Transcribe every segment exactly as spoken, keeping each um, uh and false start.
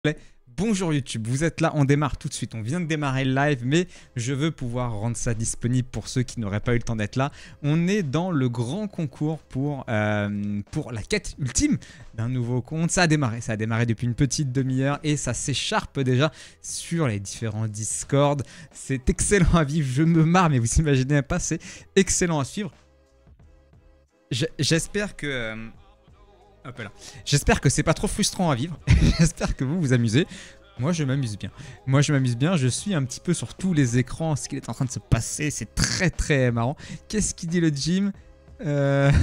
plaît. Bonjour YouTube, vous êtes là, on démarre tout de suite, on vient de démarrer le live, mais je veux pouvoir rendre ça disponible pour ceux qui n'auraient pas eu le temps d'être là. On est dans le grand concours pour, euh, pour la quête ultime d'un nouveau compte. Ça a démarré, ça a démarré depuis une petite demi-heure et ça s'écharpe déjà sur les différents Discord. C'est excellent à vivre, je me marre, mais vous imaginez pas, c'est excellent à suivre. J'espère que... Euh, Hop là. J'espère que c'est pas trop frustrant à vivre. J'espère que vous vous amusez. Moi, je m'amuse bien. Moi, je m'amuse bien. Je suis un petit peu sur tous les écrans ce qu'il est en train de se passer. C'est très, très marrant. Qu'est-ce qu'il dit le gym euh...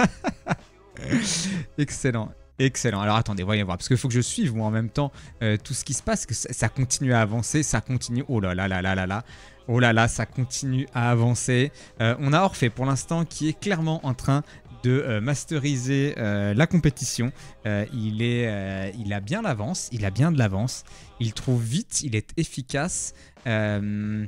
Excellent. Excellent. Alors, attendez, voyons voir. Parce qu'il faut que je suive, moi, en même temps, euh, tout ce qui se passe. Que ça, ça continue à avancer. Ça continue... Oh là là là là là là. Oh là là, ça continue à avancer. Euh, on a Orphée, pour l'instant, qui est clairement en train de euh, masteriser euh, la compétition. Euh, il, est, euh, il a bien l'avance, il a bien de l'avance. Il trouve vite, il est efficace. Euh...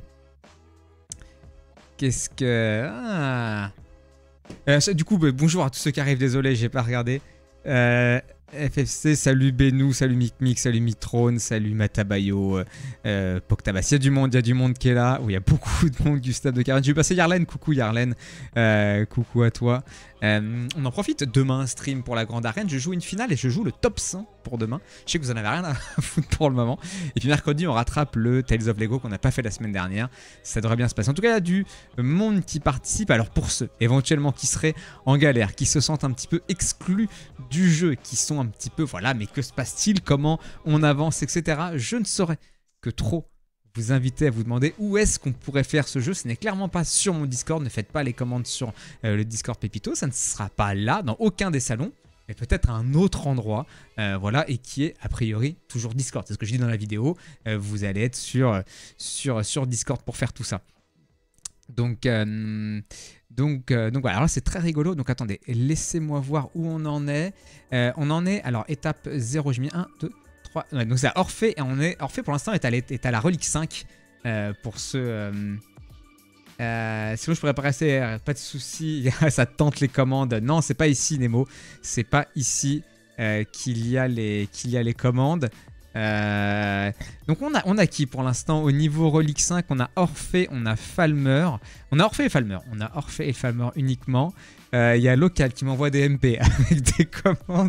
Qu'est-ce que... Ah. Euh, du coup, bah, bonjour à tous ceux qui arrivent, désolé, j'ai pas regardé. Euh, F F C, salut Benou, salut Micmic, salut Mitrone, salut Matabayo, euh, Poctabas. Il y a du monde, il y a du monde qui est là. Oh, il y a beaucoup de monde, Gustave de Carène. Je vais passer Yarlen, coucou Yarlen, euh, coucou à toi. Euh, on en profite, demain stream pour la grande arène, je joue une finale et je joue le top cent pour demain. Je sais que vous en avez rien à foutre pour le moment. Et puis mercredi, on rattrape le Tales of Lego qu'on n'a pas fait la semaine dernière. Ça devrait bien se passer. En tout cas, il y a du monde qui participe. Alors pour ceux éventuellement qui seraient en galère, qui se sentent un petit peu exclus du jeu, qui sont un petit peu, voilà, mais que se passe-t-il, comment on avance, et cetera. Je ne saurais que trop vous inviter à vous demander où est-ce qu'on pourrait faire ce jeu. Ce n'est clairement pas sur mon Discord, ne faites pas les commandes sur euh, le Discord Pépito, ça ne sera pas là, dans aucun des salons, mais peut-être à un autre endroit, euh, voilà, et qui est a priori toujours Discord. C'est ce que je dis dans la vidéo, euh, vous allez être sur, sur, sur Discord pour faire tout ça. Donc, euh, donc, euh, donc voilà, alors c'est très rigolo. Donc attendez, laissez-moi voir où on en est. Euh, on en est, alors étape zéro, j'ai mis un, deux, trois. Ouais, donc c'est à Orphée, et on est, Orphée pour l'instant est, est à la relique cinq. Euh, pour ce... Euh, euh, sinon je pourrais passer, euh, pas de souci, ça tente les commandes. Non, c'est pas ici Nemo, c'est pas ici euh, qu'il y a les, qu'il y a les commandes. Euh, donc on a, on a qui pour l'instant au niveau relique cinq? On a Orphée, on a Falmer. On a Orphée et Falmer. On a Orphée et Falmer uniquement. Il euh, y a Local qui m'envoie des M P avec des commandes.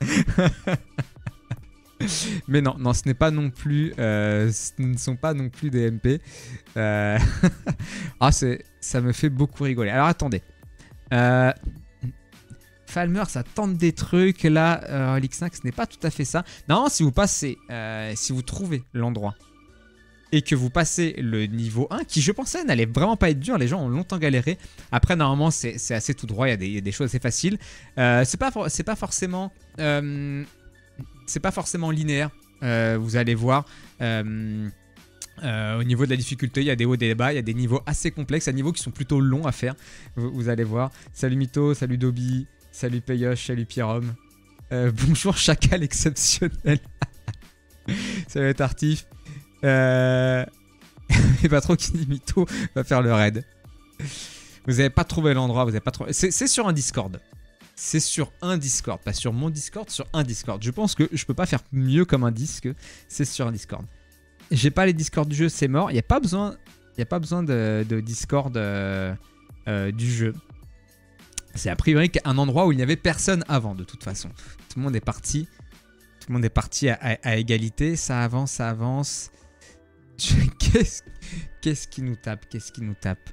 Mais non, non, ce n'est pas non plus, euh, ce ne sont pas non plus des M P. Euh... ah, ça me fait beaucoup rigoler. Alors attendez. Euh... Falmer, ça tente des trucs. Là, euh, Relic cinq, ce n'est pas tout à fait ça. Non, si vous passez, euh, si vous trouvez l'endroit et que vous passez le niveau un, qui je pensais n'allait vraiment pas être dur, les gens ont longtemps galéré. Après, normalement, c'est assez tout droit, il y a des, il y a des choses assez faciles. Euh, c'est pas, c'est pas forcément... Euh, c'est pas forcément linéaire, euh, vous allez voir. Euh, Euh, au niveau de la difficulté, il y a des hauts, des bas, il y a des niveaux assez complexes, il y a des niveaux qui sont plutôt longs à faire, vous, vous allez voir. Salut Mytho, salut Dobby, salut Payoche, salut Pierrom. Euh, bonjour Chacal exceptionnel. Salut Tartif. Euh... Et pas trop qui dit Mytho va faire le raid. Vous n'avez pas trouvé l'endroit, vous avez pas trouvé... C'est sur un Discord. C'est sur un Discord, pas sur mon Discord, sur un Discord. Je pense que je peux pas faire mieux comme un disque, c'est sur un Discord. J'ai pas les Discord du jeu, c'est mort. Il n'y a pas besoin, y a pas besoin de, de Discord euh, euh, du jeu. C'est a priori un endroit où il n'y avait personne avant, de toute façon. Tout le monde est parti. Tout le monde est parti à, à, à égalité. Ça avance, ça avance. Qu'est-ce qu'est-ce qui nous tape? Qu'est-ce qui nous tape?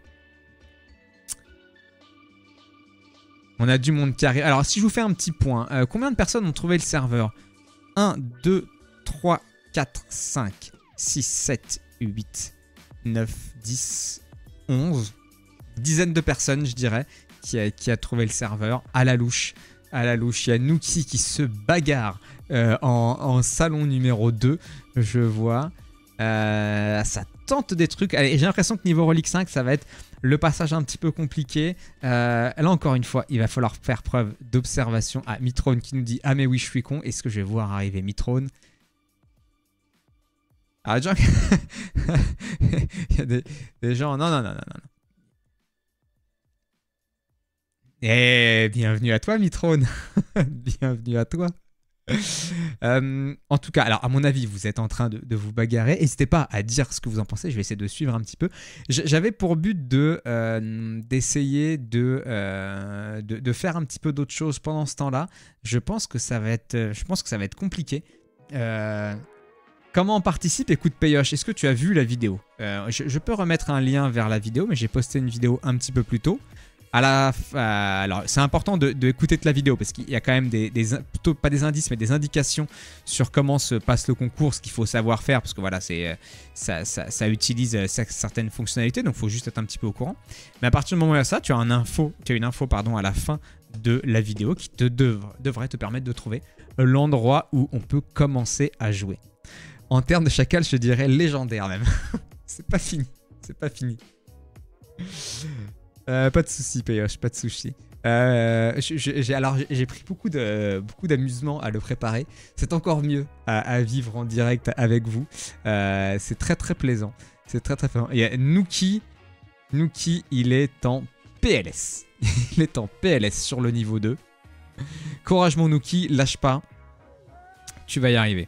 On a du monde qui arrive. Alors, si je vous fais un petit point, euh, combien de personnes ont trouvé le serveur? un, deux, trois, quatre, cinq, six, sept, huit, neuf, dix, onze. Dizaines de personnes, je dirais, qui a, qui a trouvé le serveur à la louche. À la louche. Il y a Nuki qui se bagarre euh, en, en salon numéro deux, je vois. Euh, ça tente des trucs. J'ai l'impression que niveau Relic cinq, ça va être le passage un petit peu compliqué. Euh, là, encore une fois, il va falloir faire preuve d'observation. Ah, Mitrone qui nous dit « Ah mais oui, je suis con. Est-ce que je vais voir arriver Mitrone ?» Ah, John... il y a des, des gens... Non, non, non, non, non. Eh, bienvenue à toi, Mitrone. Bienvenue à toi. Euh, en tout cas, alors à mon avis, vous êtes en train de, de vous bagarrer. N'hésitez pas à dire ce que vous en pensez. Je vais essayer de suivre un petit peu. J'avais pour but de euh, d'essayer de, euh, de de faire un petit peu d'autres choses pendant ce temps-là. Je pense que ça va être, je pense que ça va être compliqué. Euh, comment on participe? Écoute Payoche, est-ce que tu as vu la vidéo? euh, je, je peux remettre un lien vers la vidéo, mais j'ai posté une vidéo un petit peu plus tôt. À la, euh, alors c'est important de, de écouter de la vidéo parce qu'il y a quand même des, des plutôt pas des indices mais des indications sur comment se passe le concours, ce qu'il faut savoir faire parce que voilà c'est ça, ça, ça utilise certaines fonctionnalités donc il faut juste être un petit peu au courant. Mais à partir du moment où il y a ça, tu as un info, tu as une info pardon à la fin de la vidéo qui te devra, devrait te permettre de trouver l'endroit où on peut commencer à jouer. En termes de chacal, je dirais légendaire même. C'est pas fini, c'est pas fini. Euh, pas de soucis, Payoche, pas de soucis. Euh, j'ai, alors j'ai pris beaucoup de beaucoup d'amusement à le préparer. C'est encore mieux à, à vivre en direct avec vous. Euh, c'est très très plaisant. C'est très très plaisant. Il y a Nuki. Nuki, il est en P L S. Il est en P L S sur le niveau deux. Courage mon Nuki, lâche pas. Tu vas y arriver.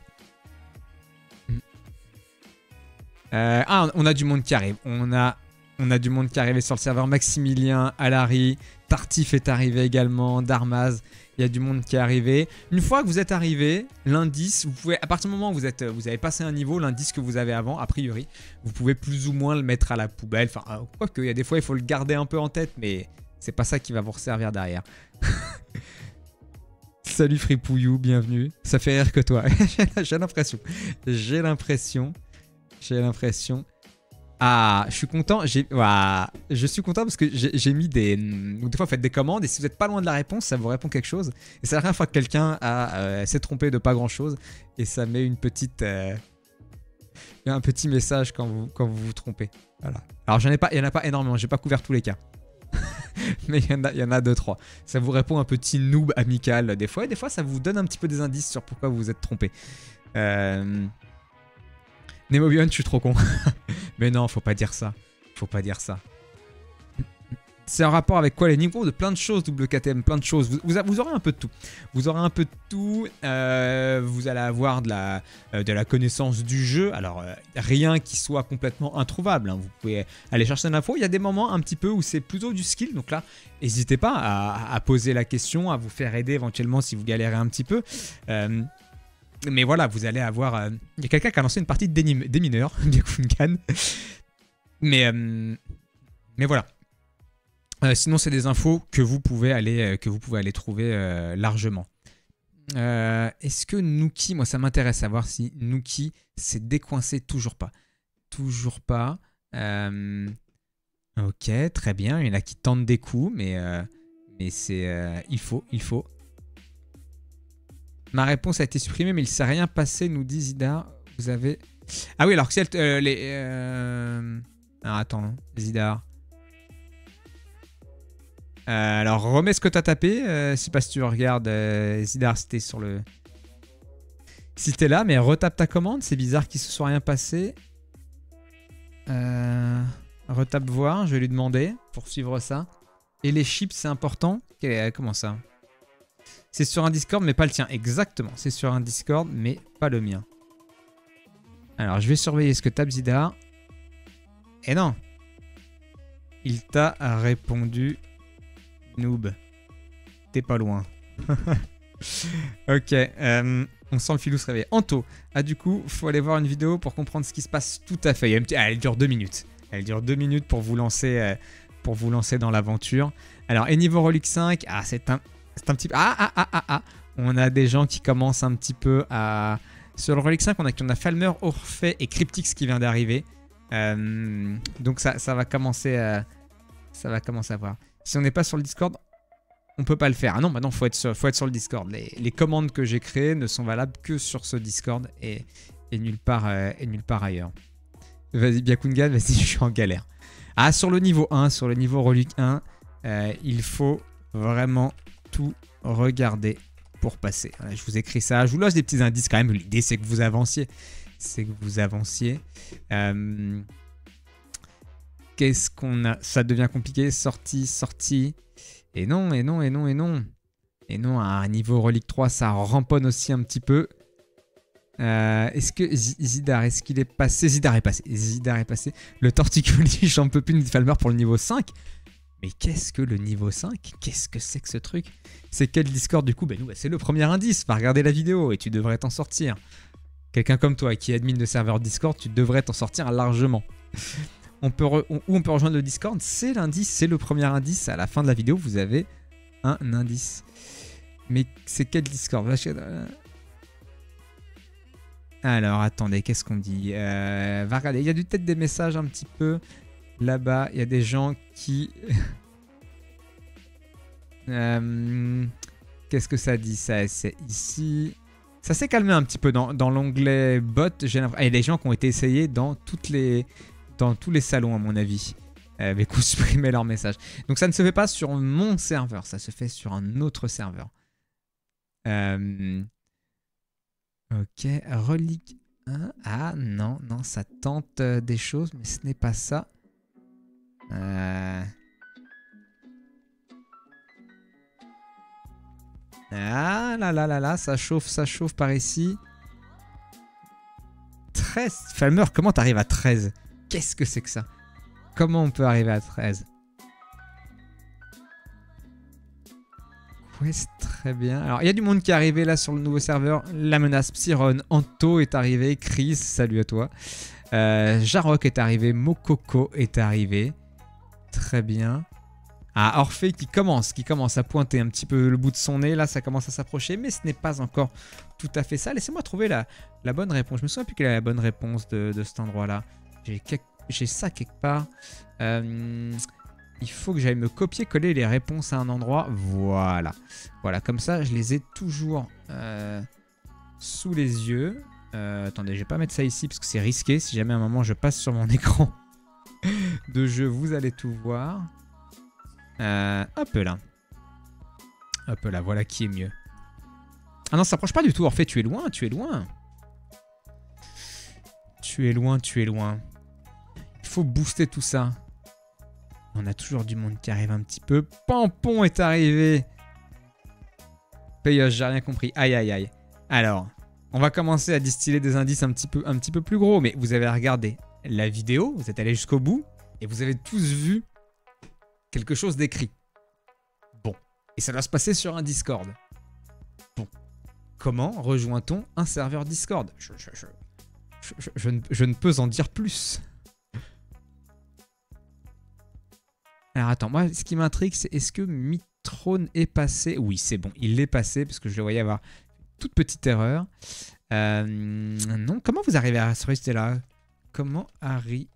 Euh, ah, on a du monde qui arrive. On a On a du monde qui est arrivé sur le serveur. Maximilien, Alary, Tartif est arrivé également, Darmaz. Il y a du monde qui est arrivé. Une fois que vous êtes arrivé, l'indice, vous pouvez, à partir du moment où vous, êtes, vous avez passé un niveau, l'indice que vous avez avant, a priori, vous pouvez plus ou moins le mettre à la poubelle. Enfin, quoique, il y a des fois, il faut le garder un peu en tête, mais c'est pas ça qui va vous resservir derrière. Salut Fripouillou, bienvenue. Ça fait rire que toi. J'ai l'impression. J'ai l'impression. J'ai l'impression. Ah, je suis content. J'ai, ouah, je suis content parce que j'ai mis des. Des fois, vous faites des commandes et si vous n'êtes pas loin de la réponse, ça vous répond quelque chose. Et c'est la première fois que quelqu'un euh, s'est trompé de pas grand chose et ça met une petite, euh, un petit message quand vous quand vous, vous trompez. Voilà. Alors, j'en ai pas, il y en a pas énormément. J'ai pas couvert tous les cas, mais il y en a, il y en a deux trois. Ça vous répond un petit noob amical des fois et des fois, ça vous donne un petit peu des indices sur pourquoi vous vous êtes trompé. Euh... Nemobion, je suis trop con. Mais non, faut pas dire ça. Faut pas dire ça. C'est en rapport avec quoi les niveaux? De plein de choses, W K T M, plein de choses. Vous, vous, vous aurez un peu de tout. Vous aurez un peu de tout. Euh, vous allez avoir de la, euh, de la connaissance du jeu. Alors, euh, rien qui soit complètement introuvable, hein. Vous pouvez aller chercher l'info. Il y a des moments un petit peu où c'est plutôt du skill. Donc là, n'hésitez pas à, à poser la question, à vous faire aider éventuellement si vous galérez un petit peu. Euh, Mais voilà, vous allez avoir... Il euh, y a quelqu'un qui a lancé une partie de des mineurs, Byakugan. Mais, euh, mais voilà. Euh, sinon, c'est des infos que vous pouvez aller, euh, que vous pouvez aller trouver euh, largement. Euh, Est-ce que Nuki, moi ça m'intéresse à voir si Nuki s'est décoincé. Toujours pas. Toujours pas. Euh, ok, très bien. Il y en a qui tentent des coups, mais, euh, mais c'est... Euh, il faut, il faut. Ma réponse a été supprimée, mais il ne s'est rien passé, nous dit Zidar. Vous avez... Ah oui, alors si elle... Euh, les, euh... Alors attends, Zidar. Euh, alors remets ce que tu as tapé. Euh, je sais pas si tu regardes. Euh, Zidar, c'était sur le... Si t'es là, mais retape ta commande. C'est bizarre qu'il ne se soit rien passé. Euh... Retape voir, je vais lui demander pour suivre ça. Et les chips, c'est important. Comment ça ? C'est sur un Discord, mais pas le tien. Exactement, c'est sur un Discord, mais pas le mien. Alors, je vais surveiller ce que tape Zidar. Et non. Il t'a répondu noob. T'es pas loin. Ok, euh, on sent le filou se réveiller. Anto, ah du coup, faut aller voir une vidéo pour comprendre ce qui se passe tout à fait. Il y a une petite... ah, elle dure deux minutes. Elle dure deux minutes pour vous lancer, euh, pour vous lancer dans l'aventure. Alors, et niveau Relux cinq, ah, c'est un... C'est un petit peu... Ah, ah, ah, ah, ah. On a des gens qui commencent un petit peu à... Sur le Relix cinq, on a, on a Falmer, Orphée et Cryptix qui vient d'arriver. Euh, donc ça, ça va commencer à... Ça va commencer à voir. Si on n'est pas sur le Discord, on peut pas le faire. Ah non, maintenant, il faut être sur, faut être sur le Discord. Les, les commandes que j'ai créées ne sont valables que sur ce Discord et, et, nulle, part, euh, et nulle part ailleurs. Vas-y, Byakugan, vas-y, je suis en galère. Ah, sur le niveau un, sur le niveau Relux un, euh, il faut vraiment... tout regarder pour passer. Voilà, je vous écris ça. Je vous lâche des petits indices quand même. L'idée, c'est que vous avanciez. C'est que vous avanciez. Euh... Qu'est-ce qu'on a? Ça devient compliqué. Sortie, sortie. Et non, et non, et non, et non. Et non, à un niveau relique trois, ça ramponne aussi un petit peu. Euh, est-ce que Z Zidar, est-ce qu'il est passé? Zidar est passé. Zidar est passé. Le torticolis, j'en peux plus, Falmer pour le niveau cinq. Mais qu'est-ce que le niveau cinq? Qu'est-ce que c'est que ce truc? C'est quel Discord du coup? Ben nous, bah, c'est le premier indice. Va regarder la vidéo et tu devrais t'en sortir. Quelqu'un comme toi qui est admin de serveur Discord, tu devrais t'en sortir largement. On peut re... Où on peut rejoindre le Discord? C'est l'indice, c'est le premier indice. À la fin de la vidéo, vous avez un indice. Mais c'est quel Discord? Alors, attendez, qu'est-ce qu'on dit? euh, Va regarder, il y a peut-être des messages un petit peu. Là-bas, il y a des gens qui... euh, Qu'est-ce que ça dit ça? C'est ici. Ça s'est calmé un petit peu dans, dans l'onglet bot. J'ai l'impression. Il y a des gens qui ont été essayés dans, toutes les, dans tous les salons, à mon avis. Euh, avec où supprimer leur message. Donc ça ne se fait pas sur mon serveur. Ça se fait sur un autre serveur. Euh... Ok. Relique un. Ah non, non, ça tente euh, des choses, mais ce n'est pas ça. Euh... Ah là là là là, ça chauffe, ça chauffe par ici. treize. Falmer, comment t'arrives à treize? Qu'est-ce que c'est que ça? Comment on peut arriver à treize? Quest, très bien. Alors, il y a du monde qui est arrivé là sur le nouveau serveur. La menace Psyron, Anto est arrivé. Chris, salut à toi. Euh, Jarok est arrivé. Mokoko est arrivé. Très bien. Ah, Orphée qui commence, qui commence à pointer un petit peu le bout de son nez. Là, ça commence à s'approcher, mais ce n'est pas encore tout à fait ça. Laissez-moi trouver la, la bonne réponse. Je me souviens plus quelle est la bonne réponse de, de cet endroit-là. J'ai quelque... ça quelque part. Euh, il faut que j'aille me copier-coller les réponses à un endroit. Voilà. Voilà, comme ça, je les ai toujours euh, sous les yeux. Euh, attendez, je vais pas mettre ça ici parce que c'est risqué. Si jamais à un moment je passe sur mon écran de jeu, vous allez tout voir. Euh, hop là. Hop là, voilà qui est mieux. Ah non, ça s'approche pas du tout. En fait, tu es loin, tu es loin. Tu es loin, tu es loin. Il faut booster tout ça. On a toujours du monde qui arrive un petit peu. Pampon est arrivé. Payoche, j'ai rien compris. Aïe, aïe, aïe. Alors, on va commencer à distiller des indices un petit peu, un petit peu plus gros. Mais vous avez regardé la vidéo, vous êtes allé jusqu'au bout. Et vous avez tous vu quelque chose d'écrit. Bon. Et ça doit se passer sur un Discord. Bon. Comment rejoint-on un serveur Discord? je, je, je, je, je, je, ne, je ne peux en dire plus. Alors attends, moi ce qui m'intrigue c'est est-ce que Mitrone est passé? Oui, c'est bon, il est passé parce que je le voyais avoir une toute petite erreur. Euh, non, comment vous arrivez à se rester là? Comment arrivez-vous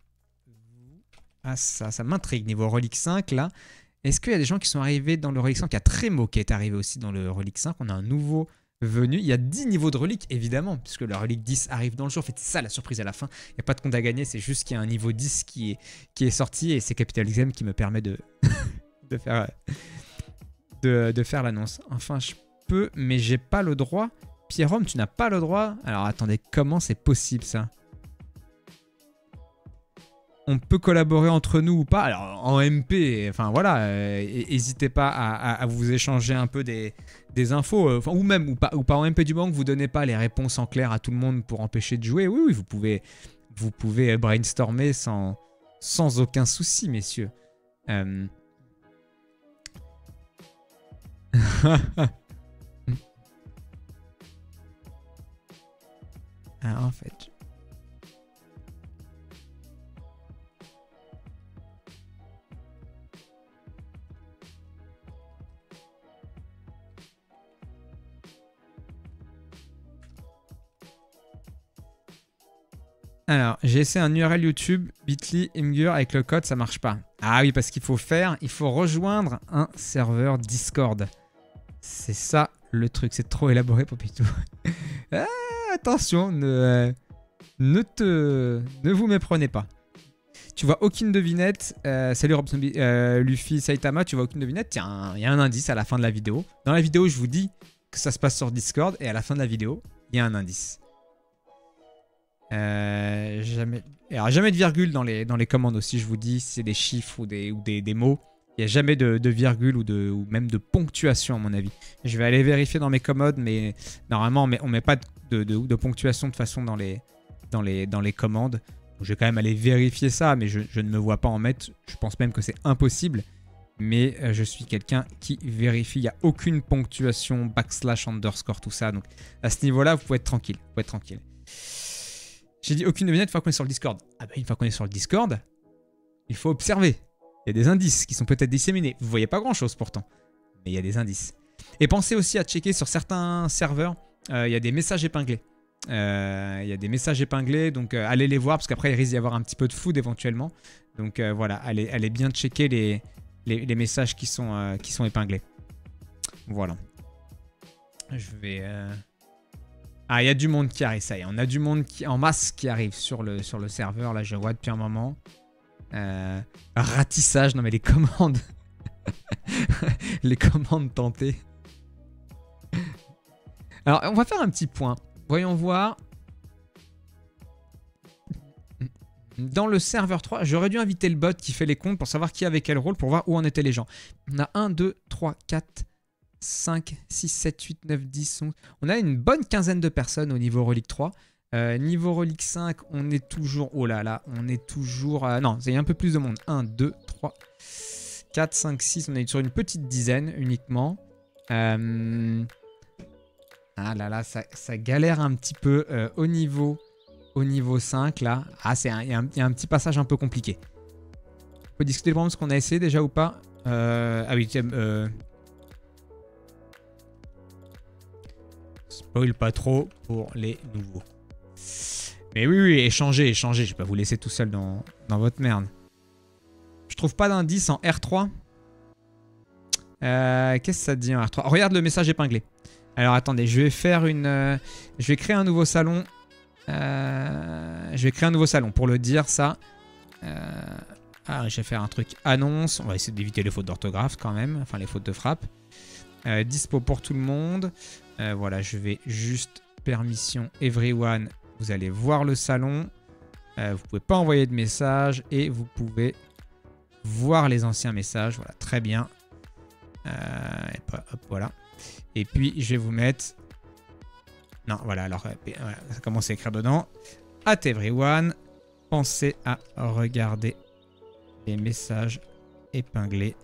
à ça? Ça m'intrigue niveau Relique cinq là. Est-ce qu'il y a des gens qui sont arrivés dans le Relique cinq? Il y a Trémo qui est arrivé aussi dans le Relique cinq. On a un nouveau venu. Il y a dix niveaux de reliques, évidemment, puisque le relique dix arrive dans le jeu. En fait, c'est ça la surprise à la fin. Il n'y a pas de compte à gagner, c'est juste qu'il y a un niveau dix qui est, qui est sorti et c'est Capital Exam qui me permet de, de faire, de, de faire l'annonce. Enfin, je peux, mais j'ai pas le droit. Pierrome, tu n'as pas le droit. Alors, attendez, comment c'est possible ça? On peut collaborer entre nous ou pas. Alors, en M P, enfin voilà, n'hésitez euh, pas à, à, à vous échanger un peu des, des infos. Euh, ou même, ou pas, ou pas en M P du banque, vous donnez pas les réponses en clair à tout le monde pour empêcher de jouer. Oui, oui, vous pouvez, vous pouvez brainstormer sans, sans aucun souci, messieurs. Euh... ah, en fait... Alors, j'ai essayé un U R L YouTube, bit.ly, Imgur, avec le code, ça marche pas. Ah oui, parce qu'il faut faire, il faut rejoindre un serveur Discord. C'est ça le truc, c'est trop élaboré pour Pitou. ah, attention, ne, euh, ne, te, ne vous méprenez pas. Tu vois aucune devinette. Euh, salut Robson, euh, Luffy, Saitama, tu vois aucune devinette. Tiens, il y a un indice à la fin de la vidéo. Dans la vidéo, je vous dis que ça se passe sur Discord et à la fin de la vidéo, il y a un indice. Euh, jamais... Alors, jamais de virgule dans les, dans les commandes aussi, je vous dis, si c'est des chiffres ou des, ou des, des mots. Il n'y a jamais de, de virgule ou, de, ou même de ponctuation à mon avis. Je vais aller vérifier dans mes commandes, mais normalement on ne met pas de, de, de ponctuation de façon dans les, dans les, dans les commandes. Je vais quand même aller vérifier ça, mais je, je ne me vois pas en mettre. Je pense même que c'est impossible. Mais euh, je suis quelqu'un qui vérifie. Il n'y a aucune ponctuation, backslash, underscore, tout ça. Donc à ce niveau-là, vous pouvez être tranquille. Vous pouvez être tranquille. J'ai dit aucune devinette une fois qu'on est sur le Discord. Ah bah une fois qu'on est sur le Discord, il faut observer. Il y a des indices qui sont peut-être disséminés. Vous voyez pas grand-chose pourtant, mais il y a des indices. Et pensez aussi à checker sur certains serveurs, euh, il y a des messages épinglés. Euh, il y a des messages épinglés, donc euh, allez les voir, parce qu'après il risque d'y avoir un petit peu de food éventuellement. Donc euh, voilà, allez, allez bien checker les, les, les messages qui sont, euh, qui sont épinglés. Voilà. Je vais... Euh... Ah, il y a du monde qui arrive, ça y est. On a du monde qui, en masse qui arrive sur le, sur le serveur, là je vois depuis un moment. Euh, ratissage, non mais les commandes. Les commandes tentées. Alors, on va faire un petit point. Voyons voir. Dans le serveur trois, j'aurais dû inviter le bot qui fait les comptes pour savoir qui avait quel rôle, pour voir où en étaient les gens. On a un, deux, trois, quatre, cinq, six, sept, huit, neuf, dix, onze. On a une bonne quinzaine de personnes au niveau Relique trois. Euh, niveau Relique cinq, on est toujours... Oh là là, on est toujours... Euh, non, il y a un peu plus de monde. un, deux, trois, quatre, cinq, six. On est sur une petite dizaine uniquement. Euh... Ah là là, ça, ça galère un petit peu euh, au, niveau, au niveau cinq là. Ah, il y, y a un petit passage un peu compliqué. On peut discuter de ce qu'on a essayé déjà ou pas. Euh... Ah oui, euh... spoil pas trop pour les nouveaux. Mais oui, oui, échangez, échangez. Je vais pas vous laisser tout seul dans, dans votre merde. Je trouve pas d'indice en R trois. Euh, Qu'est-ce que ça dit en R trois? Regarde le message épinglé. Alors attendez, je vais faire une... Euh, je vais créer un nouveau salon. Euh, je vais créer un nouveau salon pour le dire, ça. Euh, ah, je vais faire un truc annonce. On va essayer d'éviter les fautes d'orthographe quand même. Enfin, les fautes de frappe. Euh, dispo pour tout le monde. Euh, voilà, je vais juste permission everyone. Vous allez voir le salon. Euh, vous pouvez pas envoyer de messages et vous pouvez voir les anciens messages. Voilà, très bien. Euh, et pas, hop, voilà. Et puis, je vais vous mettre... Non, voilà, alors, voilà, ça commence à écrire dedans. At everyone, pensez à regarder les messages épinglés.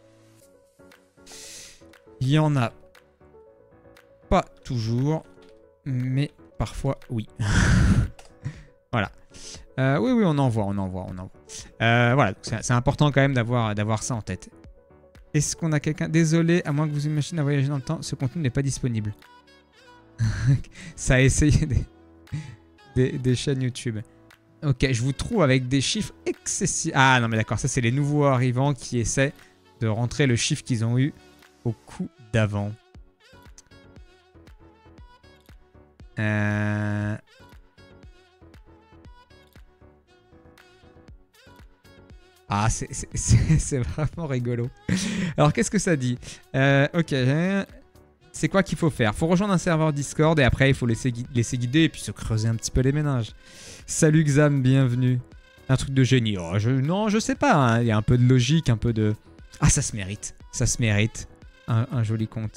Il y en a pas toujours, mais parfois, oui. Voilà. Euh, oui, oui, on en voit, on en voit, on en voit. Euh, voilà, c'est important quand même d'avoir d'avoir ça en tête. Est-ce qu'on a quelqu'un... Désolé, à moins que vous imaginez à voyager dans le temps, ce contenu n'est pas disponible. Ça a essayé des, des, des chaînes YouTube. Ok, je vous trouve avec des chiffres excessifs. Ah non, mais d'accord, ça c'est les nouveaux arrivants qui essaient de rentrer le chiffre qu'ils ont eu au coup d'avant. Euh... Ah, c'est vraiment rigolo. Alors, qu'est-ce que ça dit? euh, Ok, c'est quoi qu'il faut faire? Il faut rejoindre un serveur Discord et après, il faut laisser, laisser guider et puis se creuser un petit peu les méninges. Salut Xam, bienvenue. Un truc de génie. Oh, je, non, je sais pas. Hein. Il y a un peu de logique, un peu de... Ah, ça se mérite. Ça se mérite. Un, un joli compte.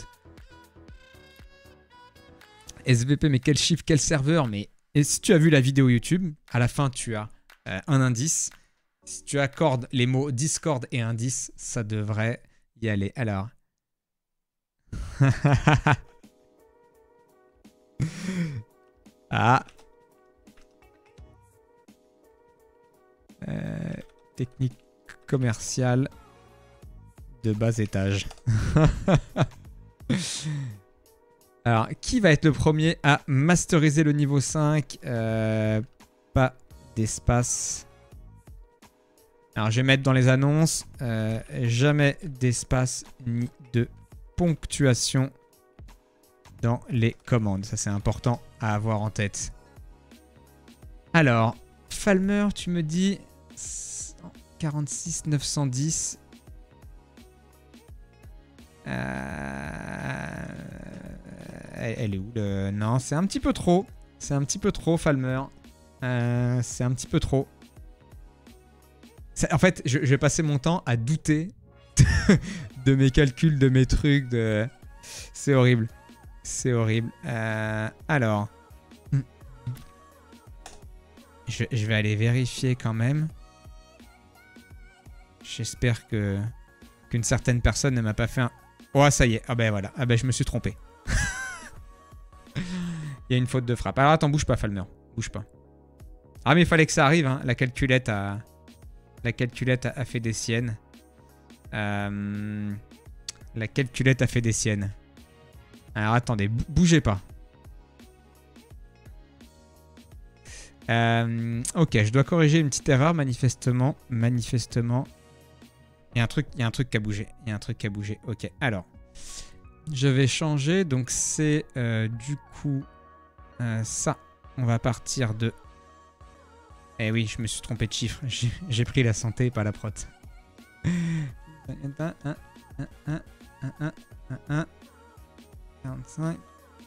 S V P, mais quel chiffre, quel serveur? Mais et si tu as vu la vidéo YouTube, à la fin, tu as euh, un indice. Si tu accordes les mots Discord et indice, ça devrait y aller. Alors. Ah. Euh, technique commerciale de bas étage. Alors, qui va être le premier à masteriser le niveau cinq? euh, Pas d'espace. Alors, je vais mettre dans les annonces, euh, jamais d'espace ni de ponctuation dans les commandes. Ça, c'est important à avoir en tête. Alors, Falmer, tu me dis quarante-six neuf cent dix. Euh... Elle, elle est où le... Non, c'est un petit peu trop. C'est un petit peu trop, Falmer. Euh, c'est un petit peu trop. En fait, je, je vais passer mon temps à douter de mes calculs, de mes trucs. De... C'est horrible. C'est horrible. Euh, alors. Je, je vais aller vérifier quand même. J'espère que qu'une certaine personne ne m'a pas fait un... Oh, ça y est. Ah ben voilà. Ah ben je me suis trompé. Il y a une faute de frappe. Alors attends, bouge pas, Falmer. Bouge pas. Ah mais il fallait que ça arrive. Hein. La calculette a... La calculette a, a fait des siennes. Euh... La calculette a fait des siennes. Alors attendez, bougez pas. Euh, ok, je dois corriger une petite erreur, manifestement. Manifestement. Il y a un truc, il y a un truc qui a bougé. Il y a un truc qui a bougé. Ok, alors. Je vais changer. Donc c'est euh, du coup euh, ça. On va partir de... Eh oui, je me suis trompé de chiffre. J'ai pris la santé, pas la prot. quarante-cinq.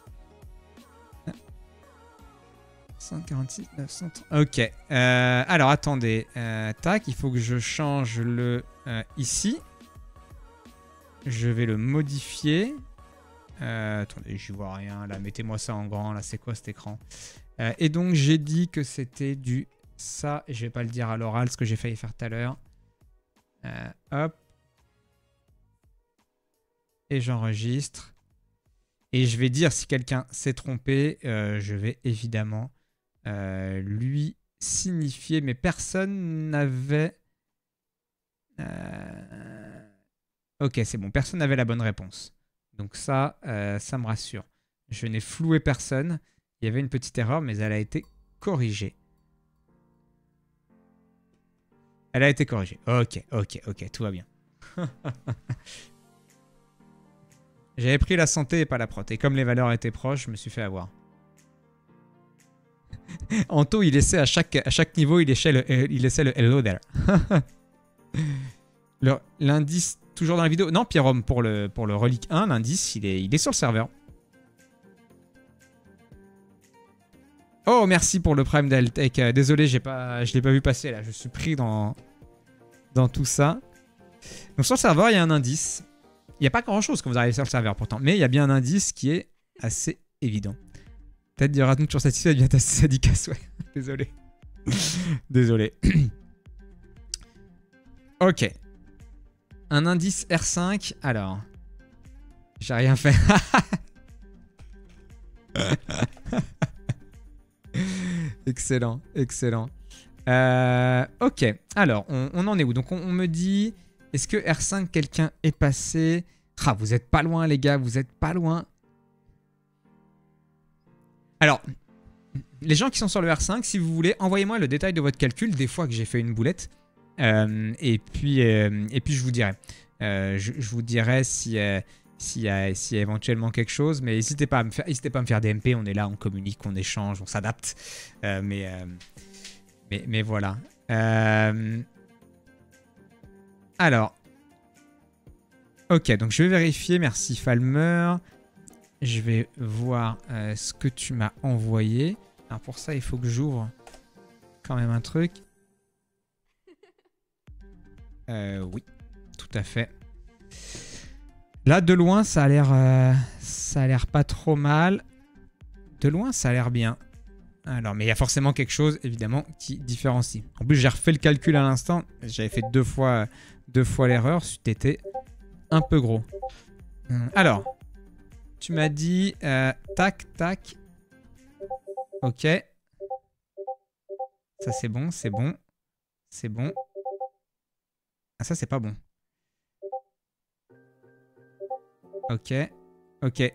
cent quarante-six, neuf cent trente. Ok. Euh, alors, attendez. Euh, tac, il faut que je change le euh, ici. Je vais le modifier. Euh, attendez, je vois rien. Là, mettez-moi ça en grand. Là, c'est quoi cet écran? euh, Et donc, j'ai dit que c'était du ça. Et je vais pas le dire à l'oral, ce que j'ai failli faire tout à l'heure. Euh, hop. Et j'enregistre. Et je vais dire si quelqu'un s'est trompé. Euh, je vais évidemment... Euh, lui signifier, mais personne n'avait... Euh... Ok, c'est bon, personne n'avait la bonne réponse. Donc ça, euh, ça me rassure. Je n'ai floué personne. Il y avait une petite erreur, mais elle a été corrigée. Elle a été corrigée. Ok, ok, ok, tout va bien. J'avais pris la santé et pas la prot. Et comme les valeurs étaient proches, je me suis fait avoir. Anto, il essaie à chaque, à chaque niveau, il essaie le, il essaie le hello there. L'indice, toujours dans la vidéo. Non, Pierrome, pour le, pour le relique un, l'indice, il est, il est sur le serveur. Oh, merci pour le Prime Deltech. Euh, désolé, j'ai pas, je l'ai pas vu passer là. Je suis pris dans, dans tout ça. Donc sur le serveur, il y a un indice. Il n'y a pas grand chose quand vous arrivez sur le serveur pourtant. Mais il y a bien un indice qui est assez évident. Tête de Ratnout sur satisfait bien ta dédicace, ouais. Désolé. Désolé. Ok. Un indice R cinq. Alors. J'ai rien fait. Excellent, excellent. Euh, ok. Alors, on, on en est où? Donc, on, on me dit... Est-ce que R cinq, quelqu'un est passé? Ah, vous êtes pas loin, les gars. Vous êtes pas loin. Alors, les gens qui sont sur le R cinq, si vous voulez, envoyez-moi le détail de votre calcul, des fois que j'ai fait une boulette. Euh, et, puis, euh, et puis, je vous dirai. Euh, je, je vous dirai si, euh, s'il y a, s'il y a éventuellement quelque chose. Mais n'hésitez pas, à me faire, n'hésitez pas à me faire des M P. On est là, on communique, on échange, on s'adapte. Euh, mais, euh, mais, mais voilà. Euh, alors. Ok, donc je vais vérifier. Merci, Falmer. Je vais voir euh, ce que tu m'as envoyé. Alors pour ça, il faut que j'ouvre quand même un truc. Euh, oui, tout à fait. Là, de loin, ça a l'air, euh, ça a l'air pas trop mal. De loin, ça a l'air bien. Alors, mais il y a forcément quelque chose, évidemment, qui différencie. En plus, j'ai refait le calcul à l'instant. J'avais fait deux fois, deux fois l'erreur. C'était un peu gros. Alors. Tu m'as dit euh, tac, tac. Ok. Ça, c'est bon, c'est bon. C'est bon. Ah, ça, c'est pas bon. Ok. Ok.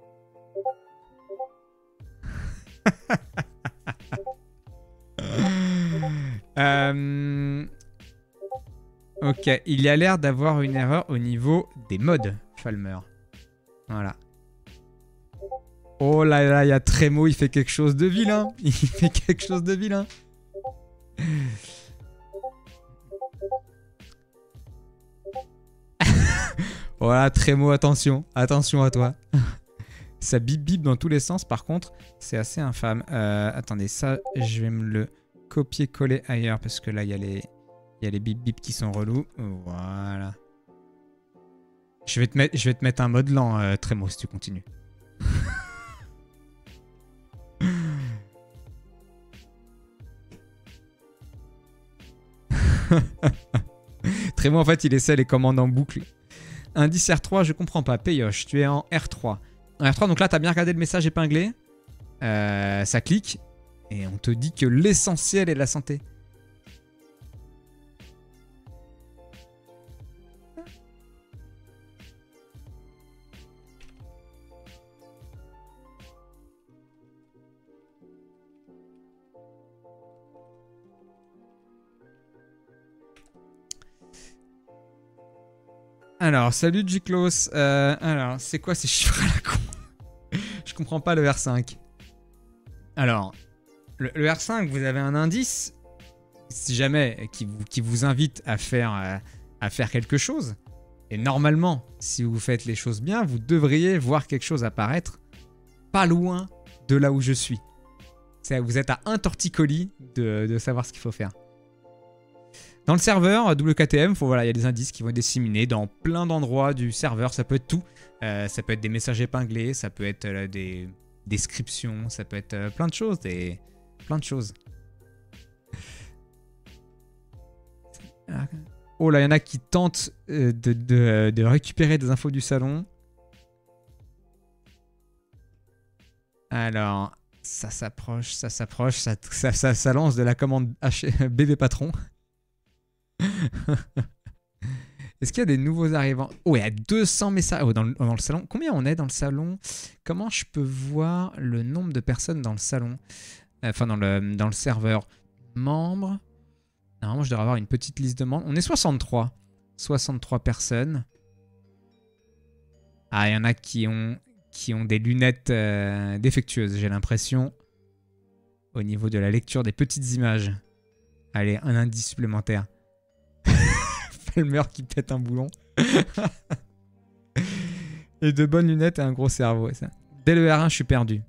euh... Ok. Il y a l'air d'avoir une erreur au niveau des modes, Falmer. Voilà. Oh là là, il y a Trémo, il fait quelque chose de vilain. Il fait quelque chose de vilain. Voilà, Trémo, attention. Attention à toi. Ça bip bip dans tous les sens, par contre, c'est assez infâme. Euh, attendez, ça, je vais me le copier-coller ailleurs, parce que là, il y a les, il y a les bip bip qui sont relous. Voilà. Je vais te mettre, je vais te mettre un mode lent, euh, Trémo, si tu continues. Trémo, en fait, il essaie les commandes en boucle. Indice R trois, je comprends pas. Payoche, tu es en R trois. En R trois, donc là, t'as bien regardé le message épinglé. Euh, ça clique. Et on te dit que l'essentiel est la santé. Alors, salut Giklos. Euh, alors, c'est quoi ces chiffres à la con? Je comprends pas le R cinq. Alors, le, le R cinq, vous avez un indice, si jamais, qui vous, qui vous invite à faire, euh, à faire quelque chose. Et normalement, si vous faites les choses bien, vous devriez voir quelque chose apparaître pas loin de là où je suis. Vous êtes à un torticolis de, de savoir ce qu'il faut faire. Dans le serveur W K T M, faut, voilà, il y a des indices qui vont être disséminés dans plein d'endroits du serveur. Ça peut être tout. Euh, ça peut être des messages épinglés, ça peut être euh, des descriptions, ça peut être euh, plein de choses. Des... Plein de choses. Oh là, il y en a qui tentent euh, de, de, de récupérer des infos du salon. Alors, ça s'approche, ça s'approche, ça, ça, ça, ça lance de la commande H B B Patron. Est-ce qu'il y a des nouveaux arrivants? Oh, il y a deux cents messages oh, dans, le, dans le salon. Combien on est dans le salon? Comment je peux voir le nombre de personnes dans le salon? Enfin, dans le, dans le serveur. Membres. Normalement, je devrais avoir une petite liste de membres. On est soixante-trois. soixante-trois personnes. Ah, il y en a qui ont, qui ont des lunettes euh, défectueuses, j'ai l'impression. Au niveau de la lecture des petites images. Allez, un indice supplémentaire. Falmer qui pète un boulon. Et de bonnes lunettes et un gros cerveau. Ça. Dès le R un, je suis perdu.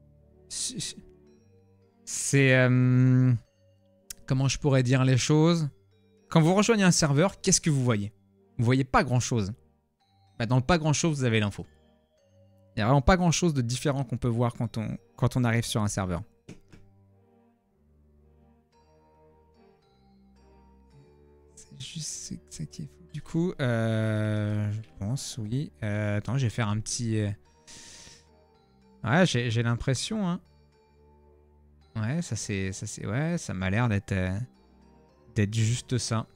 C'est... Euh, comment je pourrais dire les choses? Quand vous rejoignez un serveur, qu'est-ce que vous voyez? Vous voyez pas grand-chose. Bah, dans le pas grand-chose, vous avez l'info. Il n'y a vraiment pas grand-chose de différent qu'on peut voir quand on, quand on arrive sur un serveur. Juste ça qui est fou. Du coup, euh, je pense, oui. Euh, attends, je vais faire un petit... Euh... Ouais, j'ai l'impression, hein. Ouais, ça c'est... Ouais, ça m'a l'air d'être... Euh, d'être juste ça.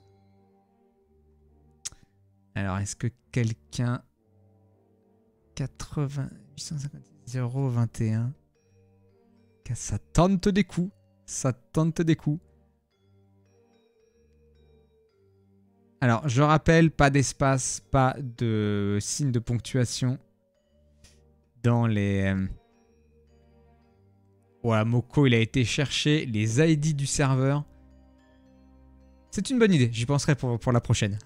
Alors, est-ce que quelqu'un... quatre-vingts... huit cent cinquante-six zéro vingt et un... Ça tente des coups. Ça tente des coups. Alors, je rappelle, pas d'espace, pas de signe de ponctuation dans les... Voilà, Moko, il a été chercher les I D du serveur. C'est une bonne idée, j'y penserai pour, pour la prochaine.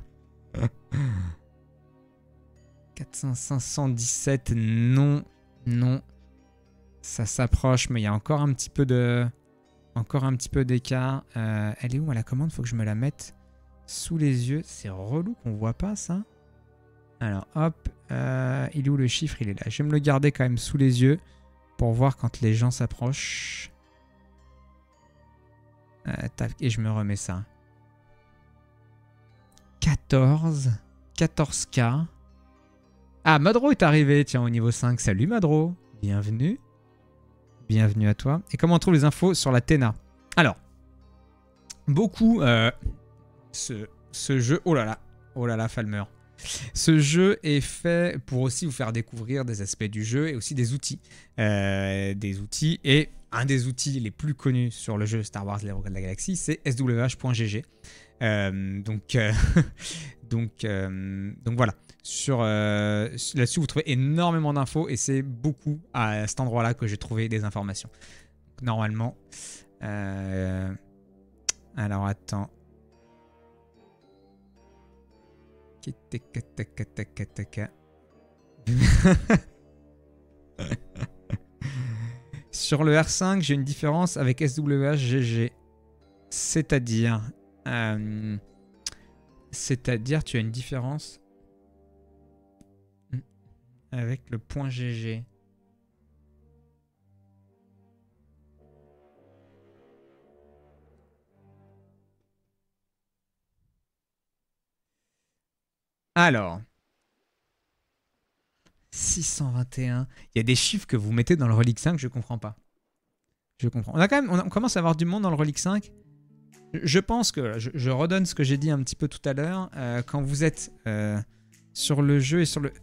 quatre cents, cinq cent dix-sept, non, non. Ça s'approche, mais il y a encore un petit peu de... Encore un petit peu d'écart. Euh, elle est où, la commande? Faut que je me la mette sous les yeux. C'est relou qu'on voit pas ça. Alors hop, euh, il est où le chiffre? Il est là. Je vais me le garder quand même sous les yeux pour voir quand les gens s'approchent. Euh, et je me remets ça. quatorze. quatorze K. Ah, Madro est arrivé, tiens, au niveau cinq. Salut Madro. Bienvenue. Bienvenue à toi. Et comment on trouve les infos sur la Téna? Alors, beaucoup... Euh, Ce, ce jeu... Oh là là. Oh là là, Falmer. Ce jeu est fait pour aussi vous faire découvrir des aspects du jeu et aussi des outils. Euh, des outils. Et un des outils les plus connus sur le jeu Star Wars Les Rois de la Galaxie, c'est S W H point G G. Euh, donc, euh, donc, euh, donc voilà. Sur, euh, là-dessus, vous trouvez énormément d'infos et c'est beaucoup à cet endroit-là que j'ai trouvé des informations. Donc, normalement... Euh, alors, attends... Sur le R cinq, j'ai une différence avec S W H G G. C'est-à-dire... Euh, C'est-à-dire, tu as une différence... avec le point G G. Alors, six cent vingt et un. Il y a des chiffres que vous mettez dans le Relic cinq, je comprends pas. Je comprends. On a quand même, on, a, on commence à avoir du monde dans le Relic cinq. Je pense que, je, je redonne ce que j'ai dit un petit peu tout à l'heure, euh, quand vous êtes euh, sur le jeu et sur le...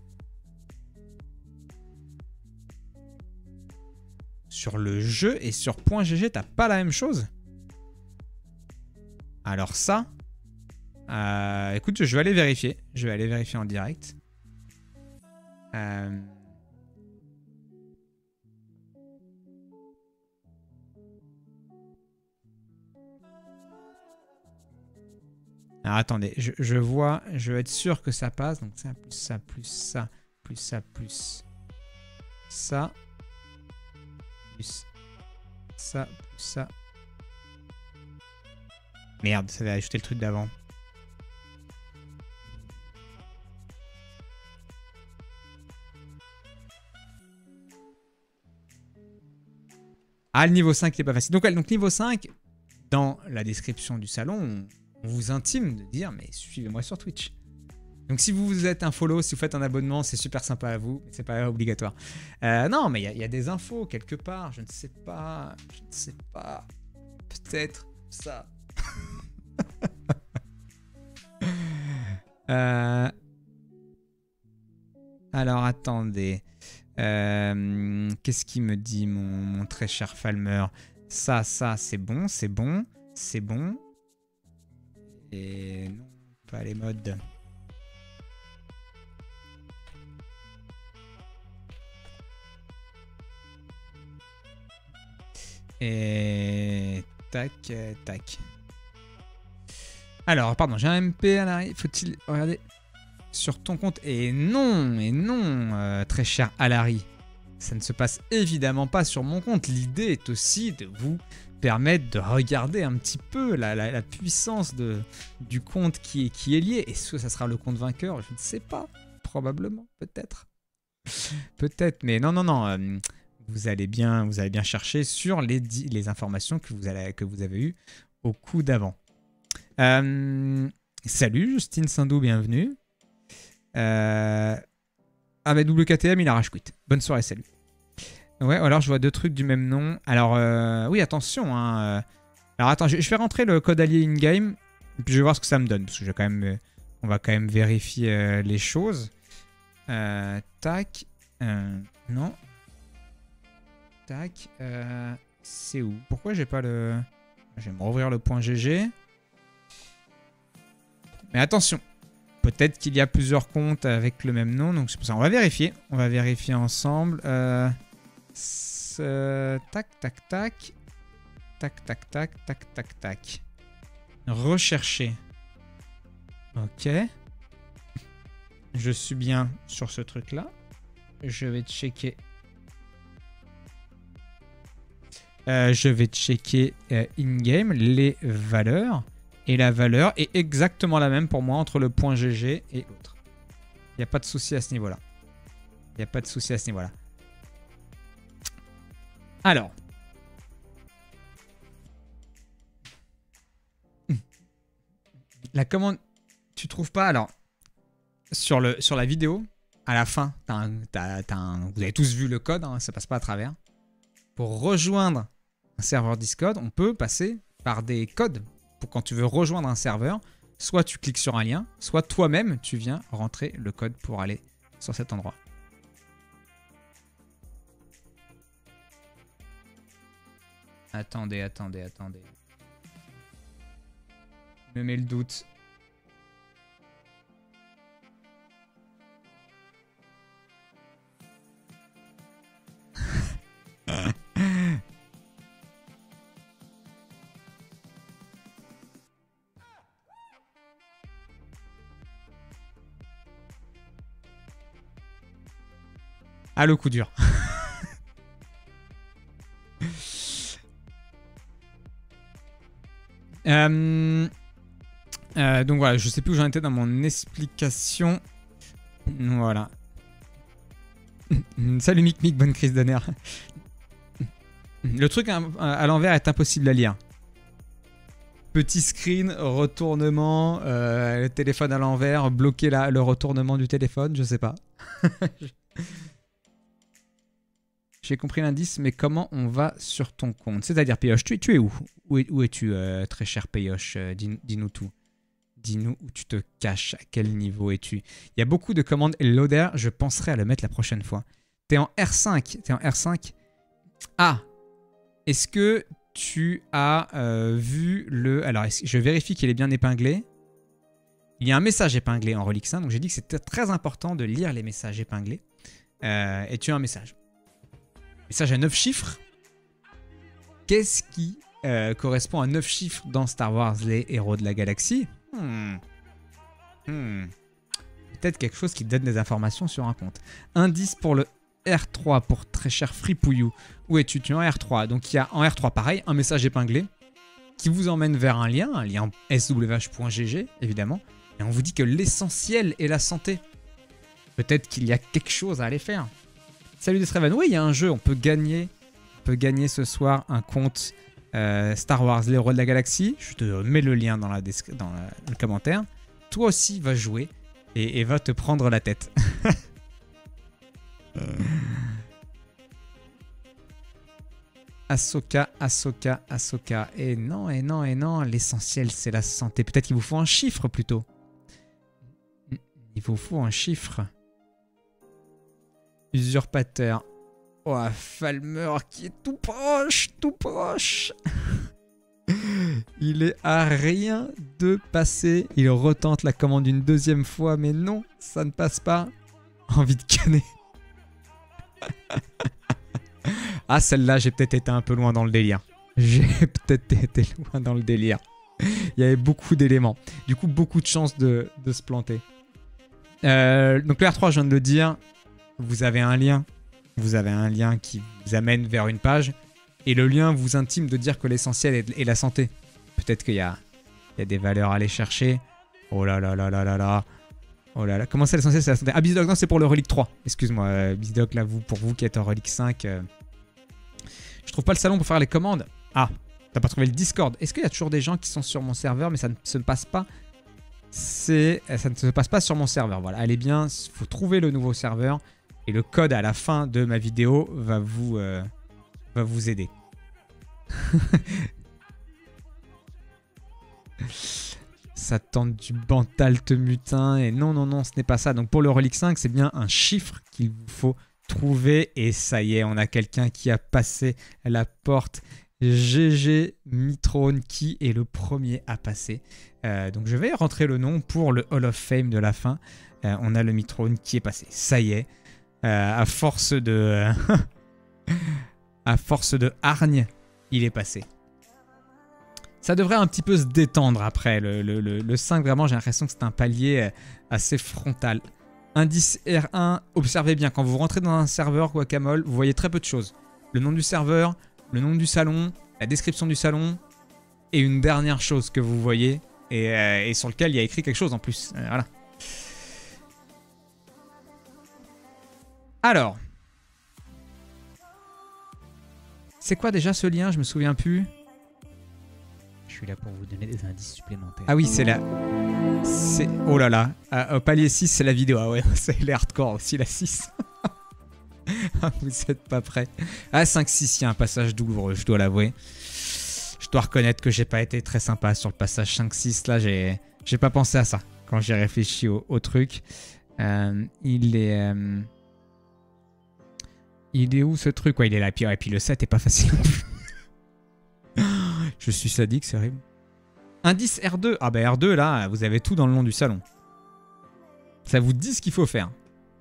Sur le jeu et sur .gg, t'as pas la même chose? Alors ça... Euh, écoute, je vais aller vérifier. Je vais aller vérifier en direct. Euh... Alors attendez, je, je vois, je veux être sûr que ça passe. Donc ça, plus ça, plus ça, plus ça, plus ça, plus ça, plus ça. Merde, ça va ajouter le truc d'avant. Ah, le niveau cinq, il n'est pas facile. Donc, donc, niveau cinq, dans la description du salon, on, on vous intime de dire, mais suivez-moi sur Twitch. Donc, si vous êtes un follow, si vous faites un abonnement, c'est super sympa à vous, mais c'est pas obligatoire. Euh, non, mais il y, y a des infos quelque part, je ne sais pas, je ne sais pas. Peut-être ça. euh... Alors, attendez. Euh, Qu'est-ce qu'il me dit, mon, mon très cher Falmer? Ça, ça, c'est bon, c'est bon, c'est bon. Et non, pas les modes. Et tac, tac. Alors, pardon, j'ai un M P à l'arrière. Faut-il regarder sur ton compte? Et non, et non, euh, très cher Alary. Ça ne se passe évidemment pas sur mon compte. L'idée est aussi de vous permettre de regarder un petit peu la, la, la puissance de, du compte qui est, qui est lié. Est-ce que ça sera le compte vainqueur? Je ne sais pas. Probablement, peut-être. Peut-être, mais non, non, non. Euh, vous, allez bien, vous allez bien chercher sur les, les informations que vous, allez, que vous avez eues au coup d'avant. Euh, salut, Justine Sindou, bienvenue. Euh... Ah bah W K T M, il a rage quit. Bonne soirée, salut. Ouais, alors je vois deux trucs du même nom. Alors, euh... oui, attention. Hein. Alors, attends, je vais rentrer le code allié in-game. Puis je vais voir ce que ça me donne. Parce que je vais quand même... on va quand même vérifier euh, les choses. Euh, tac. Euh, non. Tac. Euh, c'est où? Pourquoi j'ai pas le... Je vais me rouvrir le point G G. Mais attention. Peut-être qu'il y a plusieurs comptes avec le même nom. Donc c'est pour ça. On va vérifier. On va vérifier ensemble. Euh, euh, tac, tac, tac. Tac, tac, tac, tac, tac, tac. Rechercher. Ok. Je suis bien sur ce truc-là. Je vais checker. Euh, je vais checker euh, in-game les valeurs. Et la valeur est exactement la même pour moi entre le point G G et l'autre. Il n'y a pas de souci à ce niveau-là. Il n'y a pas de souci à ce niveau-là. Alors. La commande... Tu trouves pas... Alors, sur, le, sur la vidéo, à la fin, t'as un, t'as, t'as un, vous avez tous vu le code, hein, ça passe pas à travers. Pour rejoindre un serveur Discord, on peut passer par des codes. Pour quand tu veux rejoindre un serveur, soit tu cliques sur un lien, soit toi-même tu viens rentrer le code pour aller sur cet endroit. Attendez, attendez, attendez. Me mets le doute. Ah, le coup dur. euh, euh, donc voilà, je sais plus où j'en étais dans mon explication. Voilà. Salut Mick Mick, bonne crise de nerfs. Le truc à, à l'envers est impossible à lire. Petit screen, retournement, euh, le téléphone à l'envers, bloquer la, le retournement du téléphone, je sais pas. J'ai compris l'indice, mais comment on va sur ton compte? C'est-à-dire, Payoche, tu, tu es où? Où, es, où es-tu, euh, très cher Payoche? euh, dis, Dis-nous tout. Dis-nous où tu te caches, à quel niveau es-tu? Il y a beaucoup de commandes et le loader, je penserai à le mettre la prochaine fois. T'es en R cinq, t'es en R cinq. Ah! Est-ce que tu as euh, vu le... Alors, je vérifie qu'il est bien épinglé. Il y a un message épinglé en Relix un, donc j'ai dit que c'était très important de lire les messages épinglés. Euh, et tu as un message. Message à neuf chiffres. Qu'est-ce qui euh, correspond à neuf chiffres dans Star Wars, les héros de la galaxie? hmm. Hmm. Peut-être quelque chose qui donne des informations sur un compte. Indice pour le R trois pour très cher Fripouillou. Où es-tu? Tu es en R trois. Donc il y a en R trois pareil, un message épinglé qui vous emmène vers un lien, un lien S W H point G G évidemment. Et on vous dit que l'essentiel est la santé. Peut-être qu'il y a quelque chose à aller faire. Salut Desrevan, oui, il y a un jeu, on peut gagner, on peut gagner ce soir un compte euh, Star Wars, les héros de la galaxie. Je te mets le lien dans, la dans la, le commentaire. Toi aussi, va jouer et, et va te prendre la tête. Ahsoka, Ahsoka, Ahsoka. Et non, et non, et non, l'essentiel c'est la santé. Peut-être qu'il vous faut un chiffre plutôt. Il vous faut un chiffre. Usurpateur. Oh, Falmer qui est tout proche, tout proche. Il est à rien de passer. Il retente la commande une deuxième fois, mais non, ça ne passe pas. Envie de canner. Ah, celle-là, j'ai peut-être été un peu loin dans le délire. J'ai peut-être été loin dans le délire. Il y avait beaucoup d'éléments. Du coup, beaucoup de chances de, de se planter. Euh, donc le R trois, je viens de le dire. Vous avez un lien. Vous avez un lien qui vous amène vers une page. Et le lien vous intime de dire que l'essentiel est, est la santé. Peut-être qu'il y a, il y a des valeurs à aller chercher. Oh là là là là là là. Oh là là. Comment c'est l'essentiel? C'est la santé. Ah, Bizdoc, non, c'est pour le Relic trois. Excuse-moi, euh, Bizdoc, là, vous, pour vous qui êtes en Relic cinq. Euh... Je trouve pas le salon pour faire les commandes. Ah, t'as pas trouvé le Discord. Est-ce qu'il y a toujours des gens qui sont sur mon serveur, mais ça ne se passe pas? C'est, ça ne se passe pas sur mon serveur. Voilà, allez bien, il faut trouver le nouveau serveur. Et le code à la fin de ma vidéo va vous, euh, va vous aider. Ça tente du Bantalte mutin. Et non, non, non, ce n'est pas ça. Donc pour le Relic cinq, c'est bien un chiffre qu'il vous faut trouver. Et ça y est, on a quelqu'un qui a passé la porte. G G Mitrone qui est le premier à passer. Euh, donc je vais rentrer le nom pour le Hall of Fame de la fin. Euh, on a le Mitrone qui est passé. Ça y est. Euh, à force de... à force de hargne, il est passé. Ça devrait un petit peu se détendre après. Le, le, le, le cinq, vraiment, j'ai l'impression que c'est un palier assez frontal. Indice R un, observez bien. Quand vous rentrez dans un serveur Guacamole, vous voyez très peu de choses. Le nom du serveur, le nom du salon, la description du salon, et une dernière chose que vous voyez, et, euh, et sur lequel il y a écrit quelque chose en plus. Euh, voilà. Alors. C'est quoi déjà ce lien? Je me souviens plus. Je suis là pour vous donner des indices supplémentaires. Ah oui, c'est la... C'est... Oh là là. Ah, au palier six, c'est la vidéo. Ah ouais, c'est les hardcore aussi, la six. Vous êtes pas prêts. Ah, cinq six, il y a un passage douloureux, je dois l'avouer. Je dois reconnaître que j'ai pas été très sympa sur le passage cinq six. Là, j'ai j'ai pas pensé à ça quand j'ai réfléchi au, au truc. Euh, il est... Euh... Il est où ce truc? Ouais, il est là. Et puis, ouais, et puis le sept est pas facile non plus. Je suis sadique, c'est horrible. Indice R deux. Ah bah R deux, là, vous avez tout dans le nom du salon. Ça vous dit ce qu'il faut faire.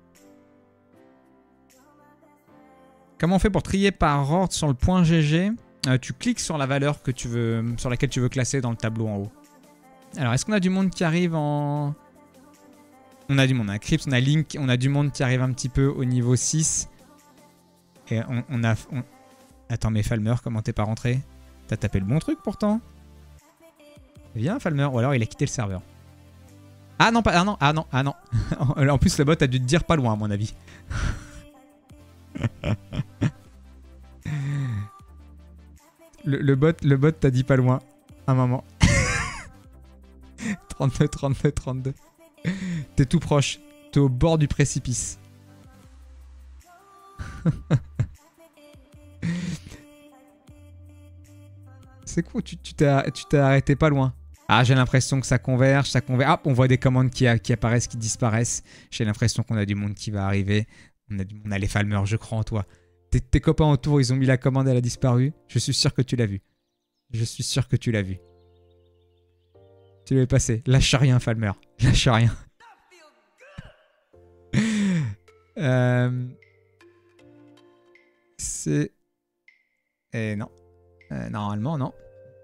Comment on fait pour trier par ordre sur le point G G? euh, Tu cliques sur la valeur que tu veux, sur laquelle tu veux classer dans le tableau en haut. Alors, est-ce qu'on a du monde qui arrive en... On a du monde. On a Crips, on a Link, on a du monde qui arrive un petit peu au niveau six. Et on, on a... On... Attends, mais Falmer, comment t'es pas rentré? T'as tapé le bon truc pourtant. Viens Falmer, ou alors il a quitté le serveur. Ah non, pas, ah non, ah non, ah non. En plus le bot a dû te dire pas loin à mon avis. Le, le bot, le bot t'a dit pas loin. Un moment. trente-deux, trente-deux, trente-deux. T'es tout proche. T'es au bord du précipice. C'est cool, tu tu t'es tu t'es arrêté pas loin. Ah, j'ai l'impression que ça converge, ça converge. Ah, on voit des commandes qui, a, qui apparaissent, qui disparaissent. J'ai l'impression qu'on a du monde qui va arriver. On a, on a les Falmer, je crois en toi. Tes, tes copains autour, ils ont mis la commande, elle a disparu. Je suis sûr que tu l'as vu. Je suis sûr que tu l'as vu. Tu l'avais passé. Lâche rien, Falmer. Lâche rien. euh... C'est... Eh non. Euh, normalement, non.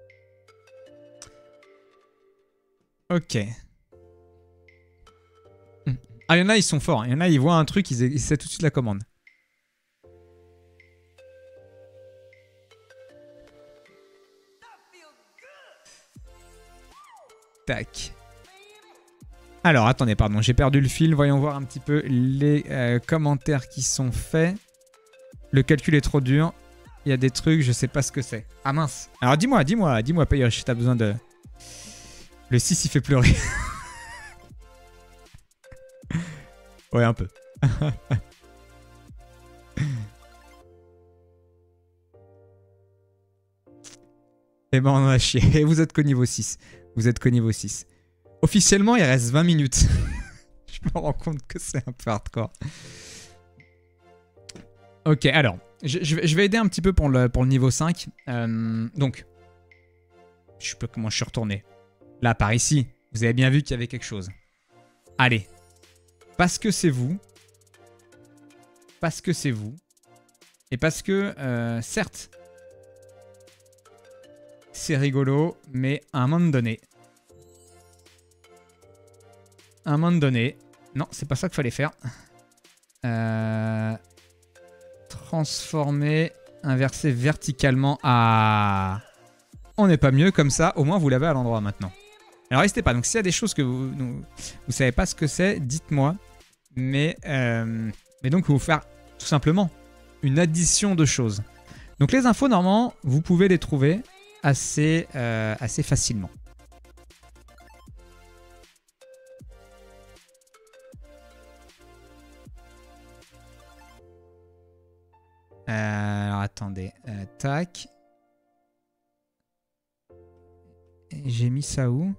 Ok. Ah, il y en a, ils sont forts. Il y en a, ils voient un truc, ils essaient tout de suite la commande. Tac. Alors, attendez, pardon, j'ai perdu le fil. Voyons voir un petit peu les euh, commentaires qui sont faits. Le calcul est trop dur. Il y a des trucs, je sais pas ce que c'est. Ah mince. Alors, dis-moi, dis-moi, dis-moi, Payoche, si t'as besoin de... Le six, il fait pleurer. Ouais, un peu. Eh ben, on en a chié. Et vous êtes qu'au niveau six. Vous êtes qu'au niveau six. Officiellement, il reste vingt minutes. Je me rends compte que c'est un peu hardcore. Ok, alors. Je, je vais aider un petit peu pour le, pour le niveau cinq. Euh, donc. Je sais pas comment je suis retourné. Là, par ici. Vous avez bien vu qu'il y avait quelque chose. Allez. Parce que c'est vous. Parce que c'est vous. Et parce que, euh, certes, c'est rigolo, mais à un moment donné... À un moment donné... Non, c'est pas ça qu'il fallait faire. Euh, transformer, inverser verticalement. Ah, on n'est pas mieux comme ça. Au moins, vous l'avez à l'endroit maintenant. Alors, n'hésitez pas. Donc, s'il y a des choses que vous ne savez pas ce que c'est, dites-moi. Mais, euh, mais donc, vous faire tout simplement une addition de choses. Donc, les infos, normalement, vous pouvez les trouver assez, euh, assez facilement. Euh, alors, attendez. Euh, tac. J'ai mis ça où?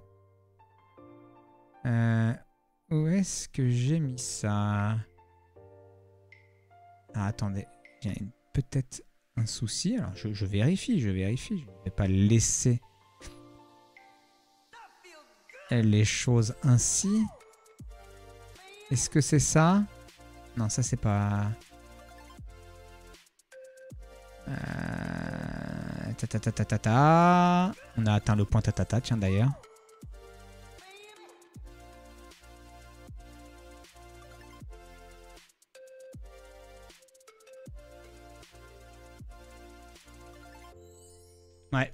euh, Où est-ce que j'ai mis ça? Ah, attendez. J'ai peut-être un souci. Alors, je, je vérifie, je vérifie. Je ne vais pas laisser les choses ainsi. Est-ce que c'est ça? Non, ça, c'est pas... Euh... Ta, ta, ta, ta, ta, ta. On a atteint le point ta, ta, ta, tiens, d'ailleurs. Ouais.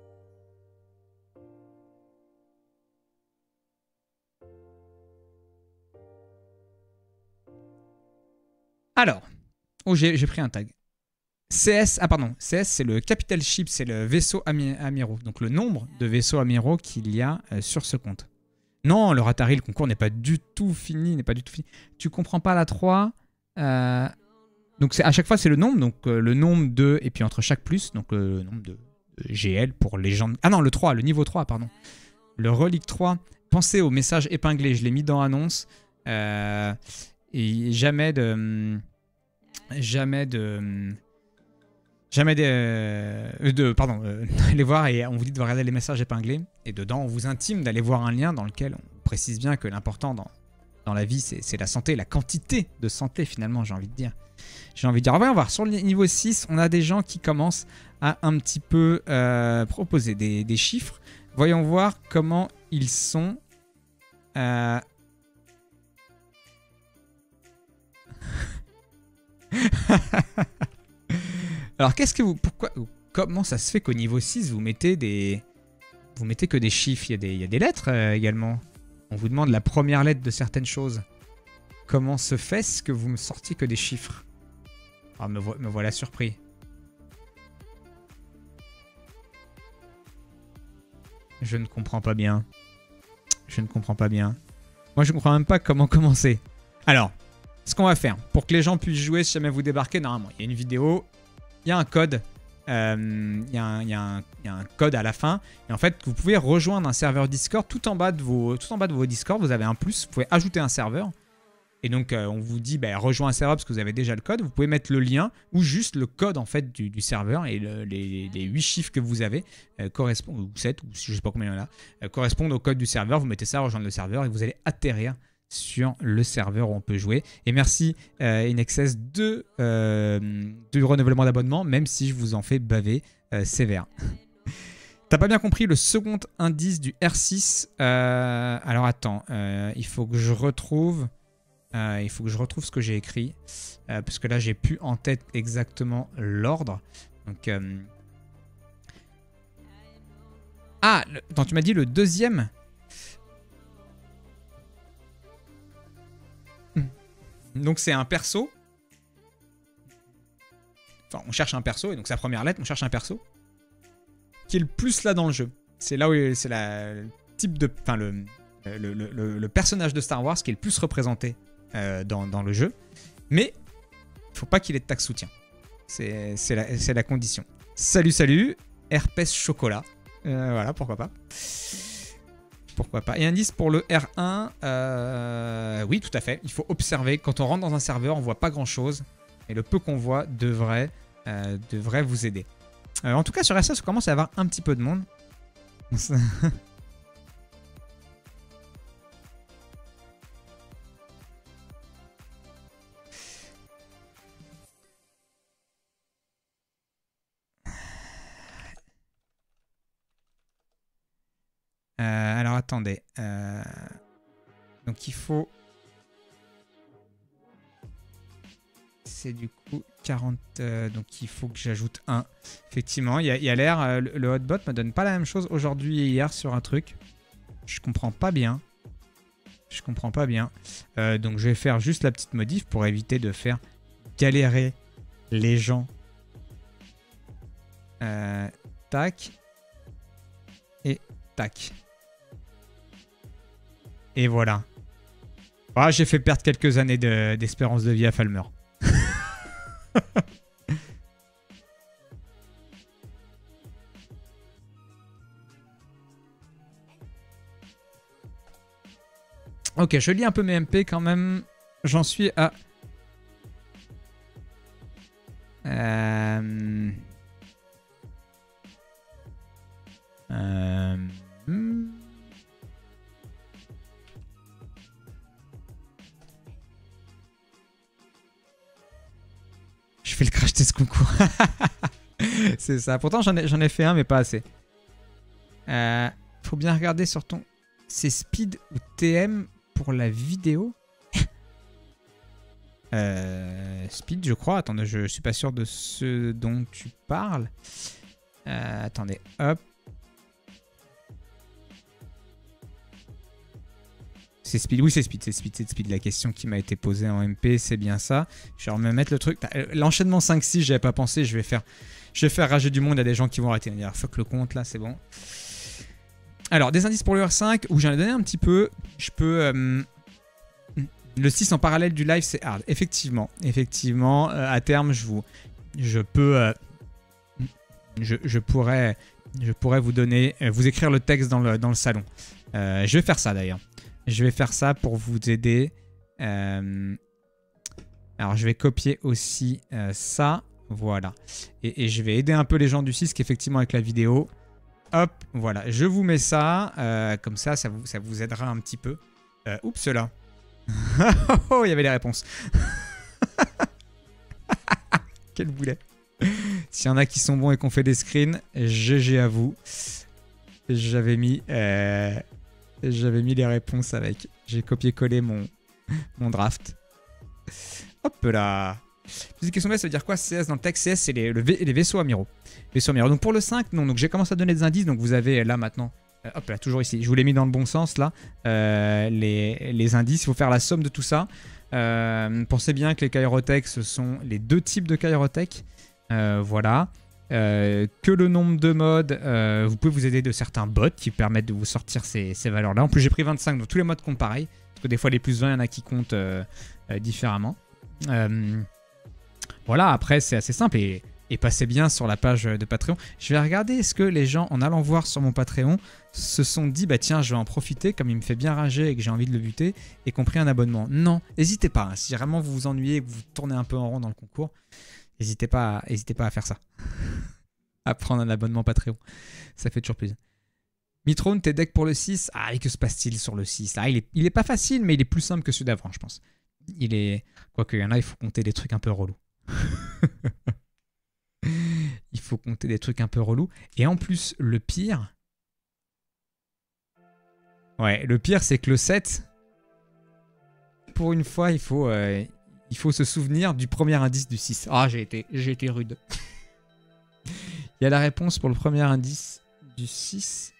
Alors. Oh, j'ai pris un tag. C S, ah pardon, C S c'est le Capital Ship, c'est le vaisseau ami amiraux. Donc le nombre de vaisseaux amiraux qu'il y a euh, sur ce compte. Non, le Ratari, le concours n'est pas du tout fini, n'est pas du tout fini. Tu comprends pas la trois. Euh, donc à chaque fois c'est le nombre, donc euh, le nombre de, et puis entre chaque plus, donc euh, le nombre de, de G L pour légende. Ah non, le trois, le niveau trois, pardon. Le relique trois. Pensez au message épinglé, je l'ai mis dans annonce. Euh, et jamais de... Jamais de... Jamais de, euh, de pardon, euh, allez voir et on vous dit de regarder les messages épinglés. Et dedans, on vous intime d'aller voir un lien dans lequel on précise bien que l'important dans, dans la vie, c'est la santé, la quantité de santé finalement, j'ai envie de dire. J'ai envie de dire, on va voir, sur le niveau six, on a des gens qui commencent à un petit peu euh, proposer des, des chiffres. Voyons voir comment ils sont. Euh... Alors, qu'est-ce que vous... Pourquoi... Comment ça se fait qu'au niveau six, vous mettez des... Vous mettez que des chiffres? Il y a des, il y a des lettres euh, également. On vous demande la première lettre de certaines choses. Comment se fait-ce que vous me sortiez que des chiffres? Ah, me, vo me voilà surpris. Je ne comprends pas bien. Je ne comprends pas bien. Moi, je ne comprends même pas comment commencer. Alors, ce qu'on va faire, pour que les gens puissent jouer si jamais vous débarquez, normalement, il y a une vidéo, il y a un code. Euh, il y, y, y a un code à la fin. Et en fait, vous pouvez rejoindre un serveur Discord. Tout en bas de vos, tout en bas de vos Discord, vous avez un plus. Vous pouvez ajouter un serveur. Et donc, euh, on vous dit, bah, rejoins un serveur parce que vous avez déjà le code. Vous pouvez mettre le lien ou juste le code en fait, du, du serveur. Et le, les, les huit chiffres que vous avez euh, correspondent, ou sept, ou je ne sais pas combien il y en a, euh, correspondent au code du serveur. Vous mettez ça, rejoindre le serveur et vous allez atterrir sur le serveur où on peut jouer. Et merci euh, InXS de, euh, du renouvellement d'abonnement, même si je vous en fais baver euh, sévère. T'as pas bien compris le second indice du R six. Euh, alors attends, euh, il faut que je retrouve... Euh, il faut que je retrouve ce que j'ai écrit. Euh, parce que là, j'ai plus en tête exactement l'ordre. Donc... Euh... Ah, le... Attends, tu m'as dit le deuxième. Donc c'est un perso. Enfin, on cherche un perso, et donc sa première lettre, on cherche un perso qui est le plus là dans le jeu. C'est là où c'est la le type de, enfin le le, le, le le personnage de Star Wars qui est le plus représenté euh, dans, dans le jeu. Mais il faut pas qu'il ait de tag soutien. C'est c'est la c'est la condition. Salut salut, herpès chocolat. Euh, voilà, pourquoi pas. Pourquoi pas. Et indice pour le R un, euh, oui, tout à fait. Il faut observer. Quand on rentre dans un serveur, on voit pas grand-chose. Et le peu qu'on voit devrait, euh, devrait vous aider. Euh, en tout cas, sur S S, on commence à avoir un petit peu de monde. Euh, alors attendez. Euh... Donc il faut... C'est du coup quarante... Euh, donc il faut que j'ajoute un. Effectivement, il y a, y a l'air... Euh, le, le hotbot me donne pas la même chose aujourd'hui et hier sur un truc. Je comprends pas bien. Je comprends pas bien. Euh, donc je vais faire juste la petite modif pour éviter de faire galérer les gens. Euh, tac. Et tac. Et voilà. Ah, j'ai fait perdre quelques années d'espérance de, de vie à Falmer. Ok, je lis un peu mes M P quand même. J'en suis à... Euh... Euh... Hmm. Je fais le crash test concours. C'est ça. Pourtant, j'en ai, j'en ai fait un, mais pas assez. Euh, faut bien regarder sur ton... C'est speed ou T M pour la vidéo. euh, speed, je crois. Attendez, je suis pas sûr de ce dont tu parles. Euh, attendez, hop. C'est speed, oui c'est speed, c'est speed, c'est speed. La question qui m'a été posée en M P, c'est bien ça. Je vais me mettre le truc. L'enchaînement cinq six, j'avais pas pensé. Je vais faire, je vais faire rager du monde à des gens qui vont arrêter. Dire fuck le compte là, c'est bon. Alors des indices pour le R cinq où j'en ai donné un petit peu. Je peux euh, le six en parallèle du live, c'est hard. Effectivement, effectivement, euh, à terme, je vous, je peux, euh, je, je pourrais, je pourrais vous donner, euh, vous écrire le texte dans le dans le salon. Euh, je vais faire ça d'ailleurs. Je vais faire ça pour vous aider. Euh, alors, je vais copier aussi euh, ça. Voilà. Et, et je vais aider un peu les gens du six qu'effectivement avec la vidéo. Hop, voilà. Je vous mets ça. Euh, comme ça, ça vous, ça vous aidera un petit peu. Euh, oups, là. Oh, il y avait les réponses. Quel boulet. S'il y en a qui sont bons et qu'on fait des screens, G G à vous. J'avais mis... Euh, J'avais mis les réponses avec. J'ai copié-collé mon, mon draft. Hop là. Petite question, ça veut dire quoi C S dans le texte? C S, c'est les, le, les vaisseaux amiraux. Vaisseaux amiraux. Donc pour le cinq, non. Donc j'ai commencé à donner des indices. Donc vous avez là maintenant. Euh, hop là, toujours ici. Je vous l'ai mis dans le bon sens là. Euh, les, les indices. Il faut faire la somme de tout ça. Euh, pensez bien que les Kairotek, ce sont les deux types de Kairotek. Euh, voilà. euh, que le nombre de modes. Euh, vous pouvez vous aider de certains bots qui permettent de vous sortir ces, ces valeurs-là. En plus, j'ai pris vingt-cinq, donc tous les modes comptent pareil. Parce que des fois, les plus vingt, il y en a qui comptent euh, euh, différemment. Euh, voilà, après, c'est assez simple. Et, et passez bien sur la page de Patreon. Je vais regarder est-ce que les gens, en allant voir sur mon Patreon, se sont dit, bah tiens, je vais en profiter, comme il me fait bien rager et que j'ai envie de le buter, et qu'on pris un abonnement. Non, n'hésitez pas. Hein, si vraiment vous vous ennuyez et que vous tournez un peu en rond dans le concours, n'hésitez pas, n'hésitez pas à faire ça. À prendre un abonnement Patreon. Ça fait toujours plaisir. Mitrone, t'es deck pour le six. Ah, et que se passe-t-il sur le six là, il, est, il est pas facile, mais il est plus simple que celui d'avant, je pense. Il est... Quoique, il y en a, il faut compter des trucs un peu relous. Il faut compter des trucs un peu relous. Et en plus, le pire... Ouais, le pire, c'est que le sept... Pour une fois, il faut, euh, il faut se souvenir du premier indice du six. Ah, j'ai été, j'ai été rude. Il y a la réponse pour le premier indice du six.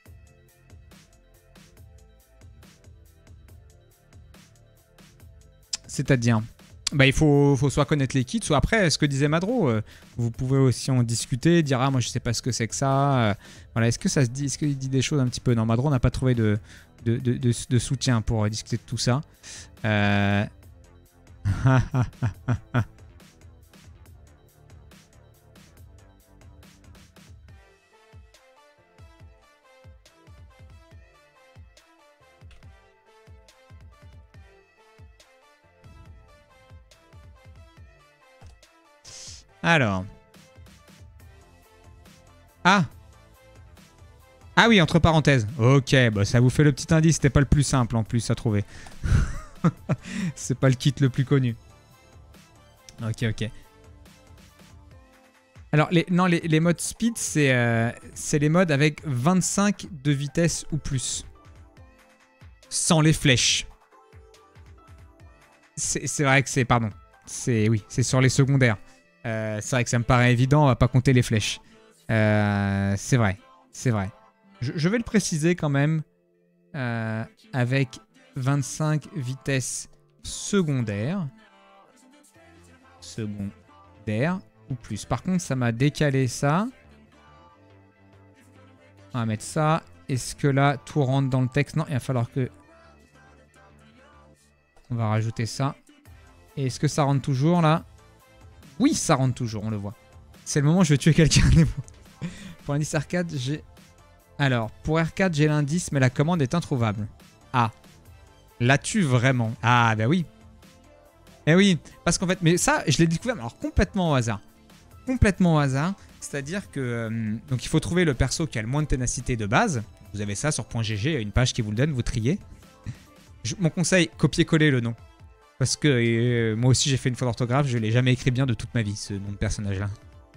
C'est-à-dire, bah, il faut, faut soit connaître les kits, soit après, ce que disait Madro, euh, vous pouvez aussi en discuter, dire « Ah, moi, je sais pas ce que c'est que ça. Euh, » Voilà, est-ce que ça se dit, est-ce qu'il dit des choses un petit peu? Non, Madro n'a pas trouvé de, de, de, de, de soutien pour euh, discuter de tout ça. Euh... Alors. Ah. Ah oui, entre parenthèses. Ok, bah ça vous fait le petit indice. C'était pas le plus simple en plus à trouver. C'est pas le kit le plus connu. Ok, ok. Alors, les, non, les, les modes speed, c'est euh, c'est les modes avec vingt-cinq de vitesse ou plus. Sans les flèches. C'est vrai que c'est... Pardon. C'est oui, c'est sur les secondaires. Euh, c'est vrai que ça me paraît évident, on va pas compter les flèches. Euh, c'est vrai, c'est vrai. Je, je vais le préciser quand même. Euh, avec vingt-cinq vitesses secondaires. Secondaires ou plus. Par contre, ça m'a décalé ça. On va mettre ça. Est-ce que là, tout rentre dans le texte? Non, il va falloir que... On va rajouter ça. Et est-ce que ça rentre toujours là? Oui, ça rentre toujours, on le voit. C'est le moment où je vais tuer quelqu'un. Pour l'indice arcade, j'ai... Alors, pour R quatre, j'ai l'indice, mais la commande est introuvable. Ah. L'as-tu vraiment? Ah, bah oui. Eh oui, parce qu'en fait... Mais ça, je l'ai découvert alors complètement au hasard. Complètement au hasard. C'est-à-dire que... Euh, donc, il faut trouver le perso qui a le moins de ténacité de base. Vous avez ça sur .gg, il y a une page qui vous le donne, vous triez. Je, mon conseil, copier-coller le nom. Parce que euh, moi aussi j'ai fait une faute d'orthographe, je l'ai jamais écrit bien de toute ma vie, ce nom de personnage-là.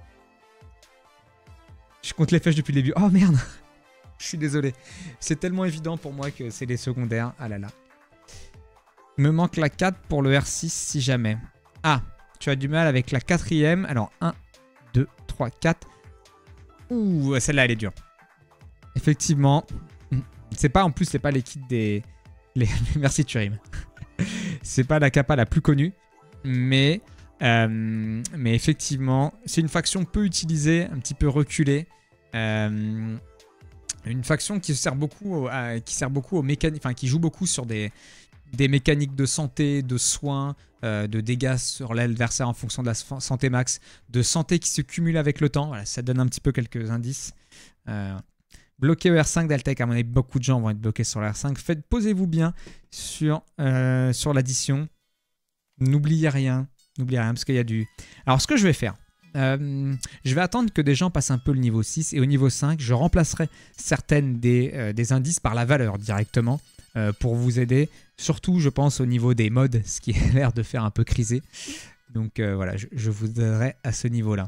Je compte les flèches depuis le début. Oh merde. Je suis désolé. C'est tellement évident pour moi que c'est les secondaires. Ah là là. Il me manque la quatre pour le R six si jamais. Ah, tu as du mal avec la quatrième. Alors un, deux, trois, quatre. Ouh, celle-là elle est dure. Effectivement. C'est pas, en plus c'est pas les kits des... Les... Merci Turim. C'est pas la capa la plus connue, mais, euh, mais effectivement, c'est une faction peu utilisée, un petit peu reculée. Euh, une faction qui sert beaucoup, à, qui sert beaucoup aux mécaniques, enfin qui joue beaucoup sur des, des mécaniques de santé, de soins, euh, de dégâts sur l'adversaire en fonction de la santé max, de santé qui se cumule avec le temps. Voilà, ça donne un petit peu quelques indices. Euh, Bloqué au R cinq d'Altec, à mon avis, beaucoup de gens vont être bloqués sur le R cinq. Faites, posez-vous bien sur, euh, sur l'addition. N'oubliez rien. N'oubliez rien, parce qu'il y a du... Alors, ce que je vais faire, euh, je vais attendre que des gens passent un peu le niveau six. Et au niveau cinq, je remplacerai certaines des, euh, des indices par la valeur directement euh, pour vous aider. Surtout, je pense, au niveau des modes, ce qui a l'air de faire un peu criser. Donc, euh, voilà, je, je vous aiderai à ce niveau-là.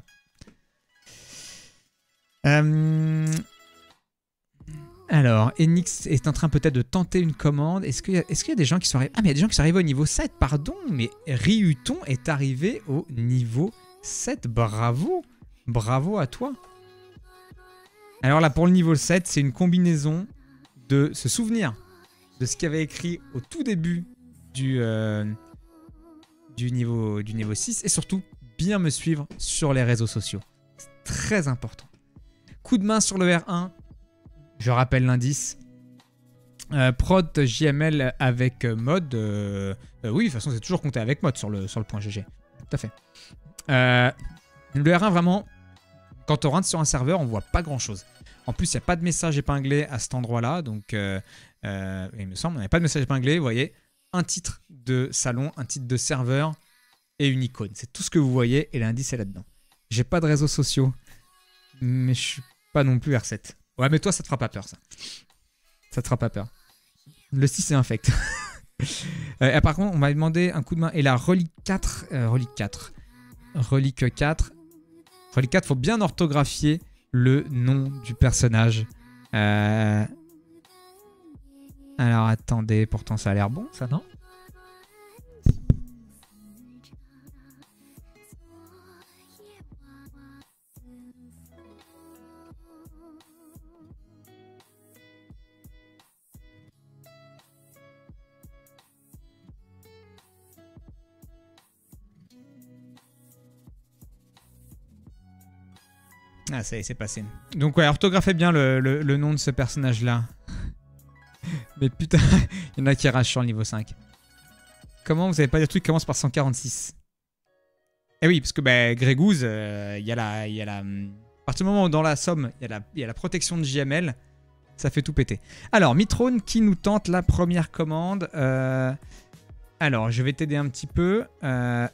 Euh... Alors, Enix est en train peut-être de tenter une commande. Est-ce qu'il y, est qu'il y a des gens qui sont arrivés... Ah, mais il y a des gens qui sont arrivés au niveau sept, pardon. Mais Ryuton est arrivé au niveau sept. Bravo. Bravo à toi. Alors là, pour le niveau sept, c'est une combinaison de se souvenir de ce qu'il y avait écrit au tout début du, euh, du, niveau, du niveau six. Et surtout, bien me suivre sur les réseaux sociaux. très important. Coup de main sur le R un. Je rappelle l'indice. Euh, prod J M L avec mode. Euh, euh, oui, de toute façon, c'est toujours compté avec mode sur le, sur le point G G. Tout à fait. Euh, le R un, vraiment, quand on rentre sur un serveur, on voit pas grand-chose. En plus, il n'y a pas de message épinglé à cet endroit-là. Donc, euh, euh, il me semble, on n'a pas de message épinglé. Vous voyez, un titre de salon, un titre de serveur et une icône. C'est tout ce que vous voyez et l'indice est là-dedans. J'ai pas de réseaux sociaux, mais je suis pas non plus R sept. Ouais, mais toi, ça te fera pas peur, ça. Ça te fera pas peur. Le six est infect. euh, par contre, on m'a demandé un coup de main. Et la relique quatre. Euh, relique quatre. Relique quatre. Relique quatre, faut bien orthographier le nom du personnage. Euh... Alors, attendez. Pourtant, ça a l'air bon, ça, non? Ah, ça y est, c'est passé. Donc, ouais, orthographez bien le, le, le nom de ce personnage-là. Mais putain, il y en a qui rachent sur le niveau cinq. Comment vous avez pas des trucs qui commencent par cent quarante-six? Eh oui, parce que bah, Grégouze, il euh, y a la... Y a la à partir du moment où dans la somme, il y, y a la protection de J M L, ça fait tout péter. Alors, Mitrone qui nous tente la première commande. Euh... Alors, je vais t'aider un petit peu. Euh...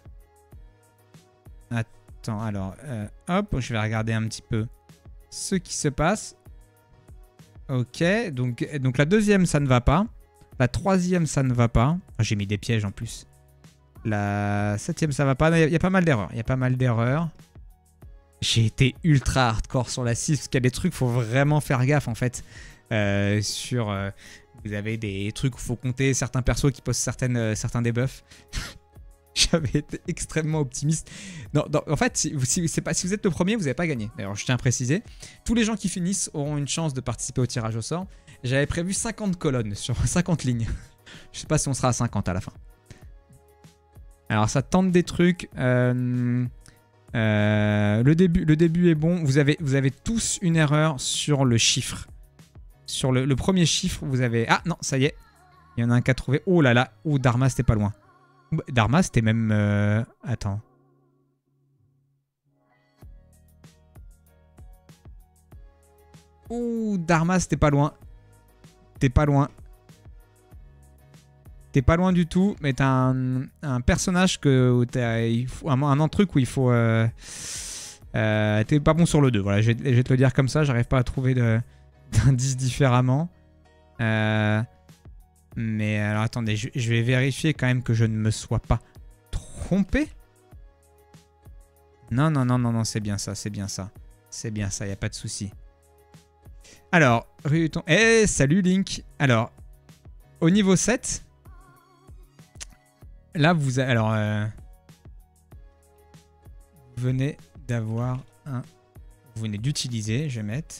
Attends, alors, euh, hop, je vais regarder un petit peu ce qui se passe. Ok, donc, donc la deuxième, ça ne va pas. La troisième, ça ne va pas. Oh, j'ai mis des pièges en plus. La septième, ça va pas. Il y, y a pas mal d'erreurs. Il y a pas mal d'erreurs. J'ai été ultra hardcore sur la six parce qu'il y a des trucs, faut vraiment faire gaffe en fait. Euh, sur, euh, vous avez des trucs où il faut compter certains persos qui posent certaines, euh, certains debuffs. J'avais été extrêmement optimiste. Non, non, en fait, si, si, c'est pas, si vous êtes le premier, vous n'avez pas gagné. D'ailleurs, je tiens à préciser. Tous les gens qui finissent auront une chance de participer au tirage au sort. J'avais prévu cinquante colonnes sur cinquante lignes. Je sais pas si on sera à cinquante à la fin. Alors, ça tente des trucs. Euh, euh, le, début, le début est bon. Vous avez, vous avez tous une erreur sur le chiffre. Sur le, le premier chiffre, vous avez... Ah non, ça y est. Il y en a un qui a trouvé. Oh là là. Oh, Dharma, c'était pas loin. Dharma, c'était même... Euh... Attends. Ouh, Dharma, c'était pas loin. T'es pas loin. T'es pas loin du tout, mais t'as un, un personnage que... As, il faut, un, un truc où il faut... Euh, euh, T'es pas bon sur le deux. Voilà, je vais, je vais te le dire comme ça. J'arrive pas à trouver d'indice différemment. Euh... Mais alors attendez, je, je vais vérifier quand même que je ne me sois pas trompé. Non, non, non, non, non, c'est bien ça, c'est bien ça. C'est bien ça, il n'y a pas de souci. Alors, eh, salut Link. Alors, au niveau sept, là vous avez... Alors, euh, vous venez d'avoir un... Vous venez d'utiliser, je vais mettre...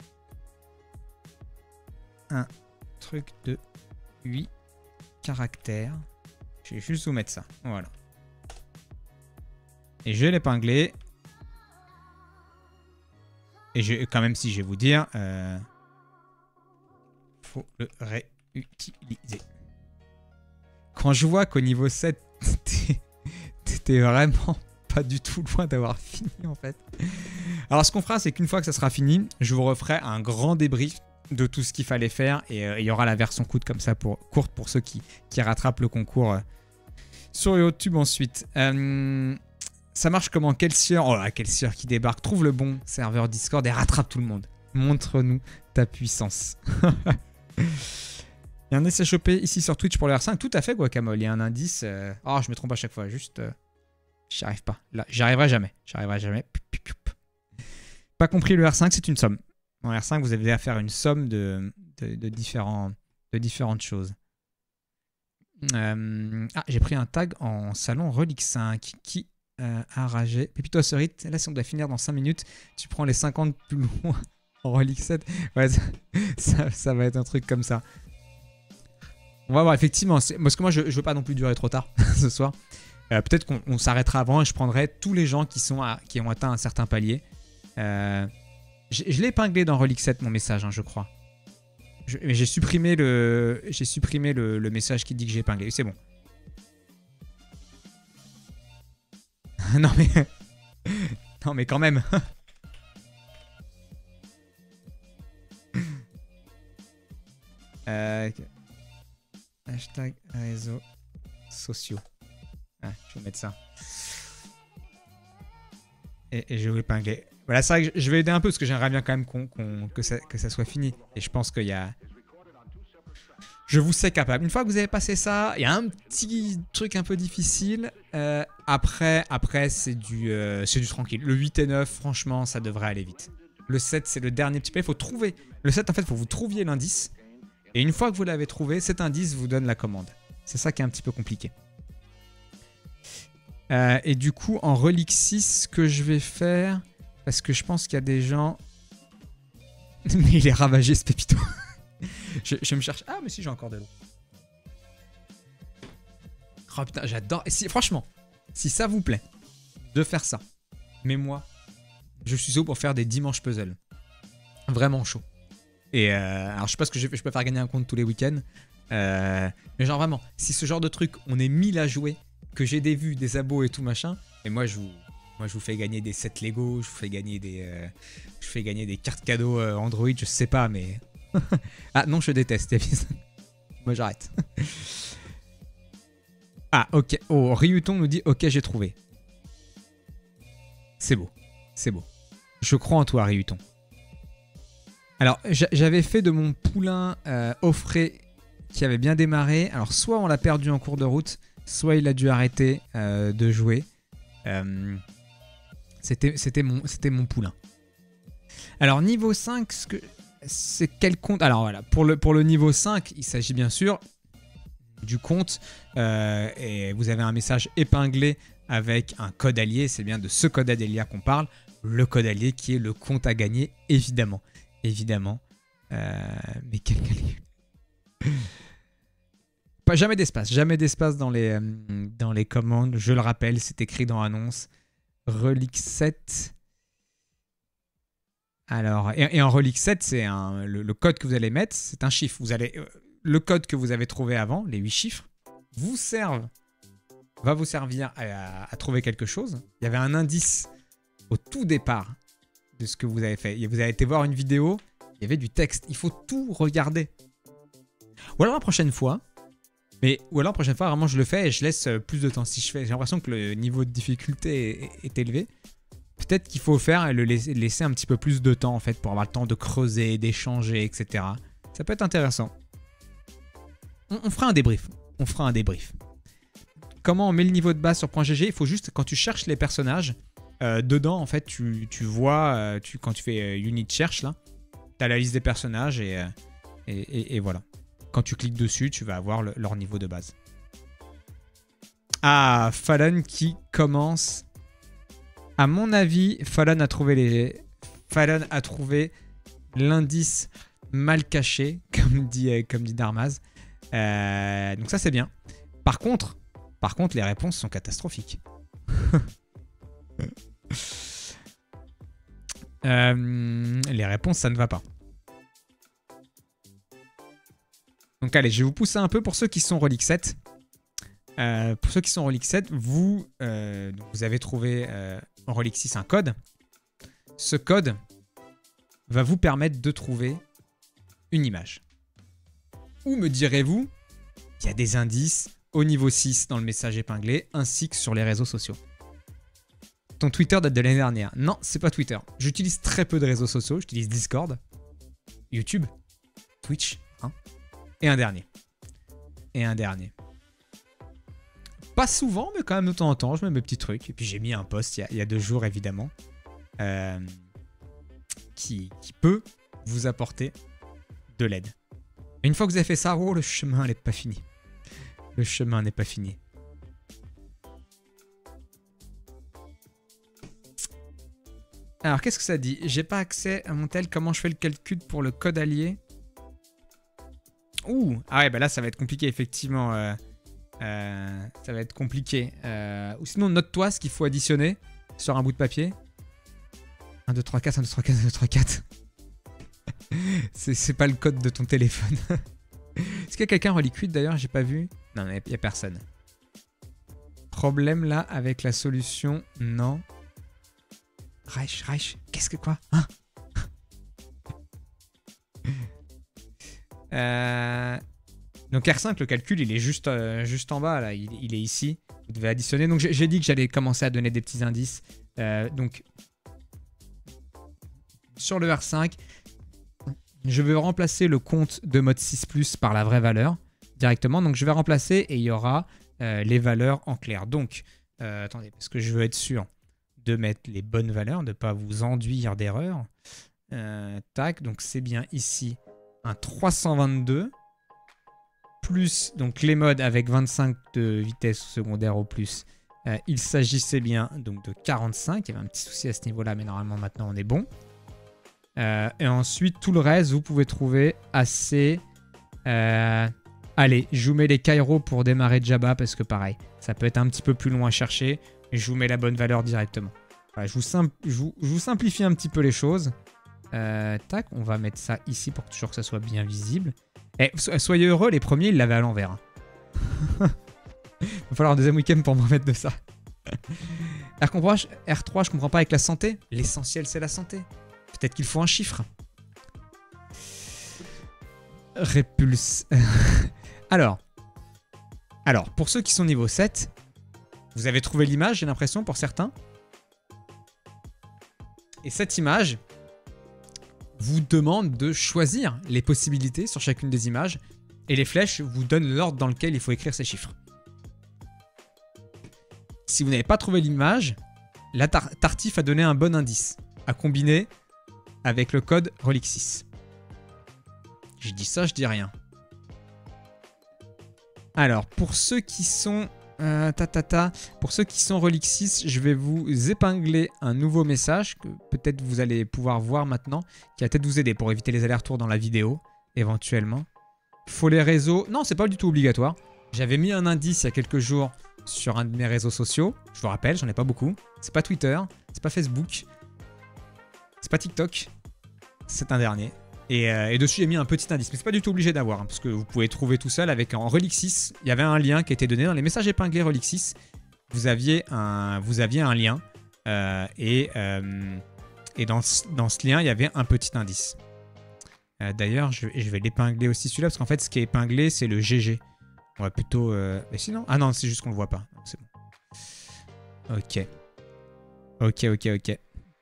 Un truc de... huit caractères. Je vais juste vous mettre ça. Voilà. Et je vais l'épingler. Et je, quand même, si je vais vous dire, euh, faut le réutiliser. Quand je vois qu'au niveau sept, t'étais vraiment pas du tout loin d'avoir fini, en fait. Alors, ce qu'on fera, c'est qu'une fois que ça sera fini, je vous referai un grand débrief de tout ce qu'il fallait faire et il euh, y aura la version courte comme ça pour, courte pour ceux qui, qui rattrapent le concours euh, sur YouTube ensuite. Euh, ça marche comment? Kelsier, oh là, Kelsier qui débarque, trouve le bon serveur Discord et rattrape tout le monde. Montre-nous ta puissance. Il y a un essai chopé ici sur Twitch pour le R cinq. Tout à fait, Guacamole. Il y a un indice. Euh... Oh, je me trompe à chaque fois. Juste, euh... j'y arrive pas. Là, j'y arriverai jamais. J'y arriverai jamais. Pas compris, le R cinq, c'est une somme. En R cinq, vous avez à faire une somme de, de, de, différents, de différentes choses. Euh, ah, j'ai pris un tag en salon Relique cinq qui euh, a ragé. Pépito Cerit, là, si on doit finir dans cinq minutes, tu prends les cinquante plus loin en Relique sept. Ouais, ça, ça, ça va être un truc comme ça. On va voir, effectivement. Parce que moi, je ne veux pas non plus durer trop tard ce soir. Euh, Peut-être qu'on s'arrêtera avant et je prendrai tous les gens qui, sont à, qui ont atteint un certain palier. Euh, je je l'ai épinglé dans Relic sept, mon message, hein, je crois. Je- Mais j'ai supprimé, le, j'ai supprimé le, le message qui dit que j'ai épinglé. C'est bon. Non mais... non mais quand même. euh... Hashtag réseaux sociaux. Ah, je vais mettre ça. Et, et je vais épingler. Voilà, c'est vrai que je vais aider un peu parce que j'aimerais bien quand même qu'on, qu'on, que, ça, que ça soit fini. Et je pense qu'il y a... Je vous sais capable. Une fois que vous avez passé ça, il y a un petit truc un peu difficile. Euh, après, après c'est du, euh, c'est du tranquille. Le huit et neuf, franchement, ça devrait aller vite. Le sept, c'est le dernier petit peu. Il faut trouver... Le sept, en fait, il faut que vous trouviez l'indice. Et une fois que vous l'avez trouvé, cet indice vous donne la commande. C'est ça qui est un petit peu compliqué. Euh, et du coup, en Relic six, ce que je vais faire... Parce que je pense qu'il y a des gens... Mais il est ravagé, ce pépito. je, je me cherche... Ah, mais si, j'ai encore de l'eau. Oh putain, j'adore... Et si, franchement, si ça vous plaît de faire ça, mais moi, je suis chaud pour faire des dimanches puzzle. Vraiment chaud. Et euh, alors, je sais pas ce que je, je peux faire gagner un compte tous les week-ends. Euh, mais genre vraiment, si ce genre de truc, on est mille à jouer, que j'ai des vues, des abos et tout machin, et moi, je vous... Moi, je vous fais gagner des sets Lego, je vous fais gagner des, euh, je fais gagner des cartes cadeaux euh, Android, je sais pas, mais... ah non, je déteste, Yavis. Moi, j'arrête. Ah, ok. Oh, Ryuton nous dit, ok, j'ai trouvé. C'est beau, c'est beau. Je crois en toi, Ryuton. Alors, j'avais fait de mon poulain euh, Offray qui avait bien démarré. Alors, soit on l'a perdu en cours de route, soit il a dû arrêter euh, de jouer. Euh... C'était mon, mon poulain. Alors, niveau cinq, c'est quel compte? Alors, voilà, pour le, pour le niveau cinq, il s'agit bien sûr du compte. Euh, et vous avez un message épinglé avec un code allié. C'est bien de ce code allié qu'on parle. Le code allié qui est le compte à gagner, évidemment. Évidemment. Euh, mais quel allié? Pas jamais d'espace. Jamais d'espace dans les, euh, dans les commandes. Je le rappelle, c'est écrit dans l'annonce. Relic sept. Alors, et, et en Relic sept, c'est le, le code que vous allez mettre, c'est un chiffre. Vous allez, euh, le code que vous avez trouvé avant, les huit chiffres, vous servent, va vous servir à, à, à trouver quelque chose. Il y avait un indice au tout départ de ce que vous avez fait. Et vous avez été voir une vidéo, il y avait du texte. Il faut tout regarder. Ou alors la prochaine fois, mais ou alors la prochaine fois, vraiment, je le fais et je laisse plus de temps. Si je fais, j'ai l'impression que le niveau de difficulté est, est élevé. Peut-être qu'il faut faire et le laisser, laisser un petit peu plus de temps en fait pour avoir le temps de creuser, d'échanger, et cetera. Ça peut être intéressant. On, on fera un débrief. On fera un débrief. Comment on met le niveau de base sur .gg? Il faut juste, quand tu cherches les personnages, euh, dedans, en fait, tu, tu vois, euh, tu, quand tu fais euh, Unit Search, là, tu as la liste des personnages et, euh, et, et, et voilà. Quand tu cliques dessus, tu vas avoir le, leur niveau de base. Ah, Fallon qui commence. À mon avis, Fallon a trouvé les... Fallon a trouvé l'indice mal caché, comme dit, euh, comme dit Darmaz. Euh, donc ça, c'est bien. Par contre, par contre, les réponses sont catastrophiques. euh, les réponses, ça ne va pas. Donc allez, je vais vous pousser un peu pour ceux qui sont Relic sept. Euh, pour ceux qui sont Relic sept, vous, euh, vous avez trouvé euh, en Relic six un code. Ce code va vous permettre de trouver une image. Ou me direz-vous qu'il y a des indices au niveau six dans le message épinglé, ainsi que sur les réseaux sociaux. Ton Twitter date de l'année dernière. Non, c'est pas Twitter. J'utilise très peu de réseaux sociaux. J'utilise Discord, YouTube, Twitch, hein, et un dernier. Et un dernier. Pas souvent, mais quand même de temps en temps, je mets mes petits trucs. Et puis j'ai mis un post il y a, il y a deux jours, évidemment, euh, qui, qui peut vous apporter de l'aide. Une fois que vous avez fait ça, oh, le chemin n'est pas fini. Le chemin n'est pas fini. Alors, qu'est-ce que ça dit? J'ai pas accès à mon tel. Comment je fais le calcul pour le code allié? Ouh, ah ouais, bah là, ça va être compliqué, effectivement. Euh, euh, ça va être compliqué. Euh, ou sinon, note-toi ce qu'il faut additionner sur un bout de papier. un, deux, trois, quatre, un, deux, trois, quatre, un, deux, trois, quatre. C'est pas le code de ton téléphone. Est-ce qu'il y a quelqu'un en liquide d'ailleurs? J'ai pas vu. Non, il n'y a personne. Problème là avec la solution? Non. Reich, Reich, qu'est-ce que quoi hein euh... Donc R cinq, le calcul, il est juste, euh, juste en bas, là. Il, il est ici. Vous devez additionner. Donc j'ai dit que j'allais commencer à donner des petits indices. Euh, donc, sur le R cinq, je vais remplacer le compte de mode six plus par la vraie valeur directement. Donc je vais remplacer et il y aura euh, les valeurs en clair. Donc, euh, attendez, parce que je veux être sûr de mettre les bonnes valeurs, de ne pas vous enduire d'erreurs. Euh, tac, donc c'est bien ici un trois cent vingt-deux. Plus donc les modes avec vingt-cinq de vitesse secondaire au plus. Euh, il s'agissait bien donc de quarante-cinq. Il y avait un petit souci à ce niveau-là, mais normalement maintenant on est bon. Euh, et ensuite, tout le reste, vous pouvez trouver assez... Euh... Allez, je vous mets les Cairo pour démarrer Jabba, parce que pareil, ça peut être un petit peu plus long à chercher. Et je vous mets la bonne valeur directement. Voilà, je, vous simp... je, vous... je vous simplifie un petit peu les choses. Euh, tac, on va mettre ça ici pour toujours que ça soit bien visible. Et soyez heureux, les premiers, ils l'avaient à l'envers. Hein. Il va falloir un deuxième week-end pour me remettre de ça. R trois, je comprends pas avec la santé. L'essentiel, c'est la santé. Peut-être qu'il faut un chiffre. Répulse. alors, alors, pour ceux qui sont niveau sept, vous avez trouvé l'image, j'ai l'impression, pour certains. Et cette image vous demande de choisir les possibilités sur chacune des images. Et les flèches vous donnent l'ordre dans lequel il faut écrire ces chiffres. Si vous n'avez pas trouvé l'image, la tar Tartif a donné un bon indice à combiner avec le code Relixis. Je dis ça, je dis rien. Alors, pour ceux qui sont... Euh, ta, ta, ta, pour ceux qui sont Relixis, je vais vous épingler un nouveau message que peut-être vous allez pouvoir voir maintenant, qui va peut-être vous aider pour éviter les allers-retours dans la vidéo, éventuellement. Faut les réseaux... Non, c'est pas du tout obligatoire. J'avais mis un indice il y a quelques jours sur un de mes réseaux sociaux. Je vous rappelle, j'en ai pas beaucoup. C'est pas Twitter, c'est pas Facebook, c'est pas TikTok. C'est un dernier. Et, euh, et dessus, j'ai mis un petit indice. Mais c'est pas du tout obligé d'avoir, hein, parce que vous pouvez trouver tout seul avec en Relixis. Il y avait un lien qui était donné dans les messages épinglés Relixis. Vous aviez un, vous aviez un lien. Euh, et euh, et dans, ce, dans ce lien, il y avait un petit indice. Euh, D'ailleurs, je, je vais l'épingler aussi celui-là, parce qu'en fait, ce qui est épinglé, c'est le G G. On va plutôt... Euh... Mais sinon... Ah non, c'est juste qu'on le voit pas. C'est bon. Ok. Ok, ok, ok.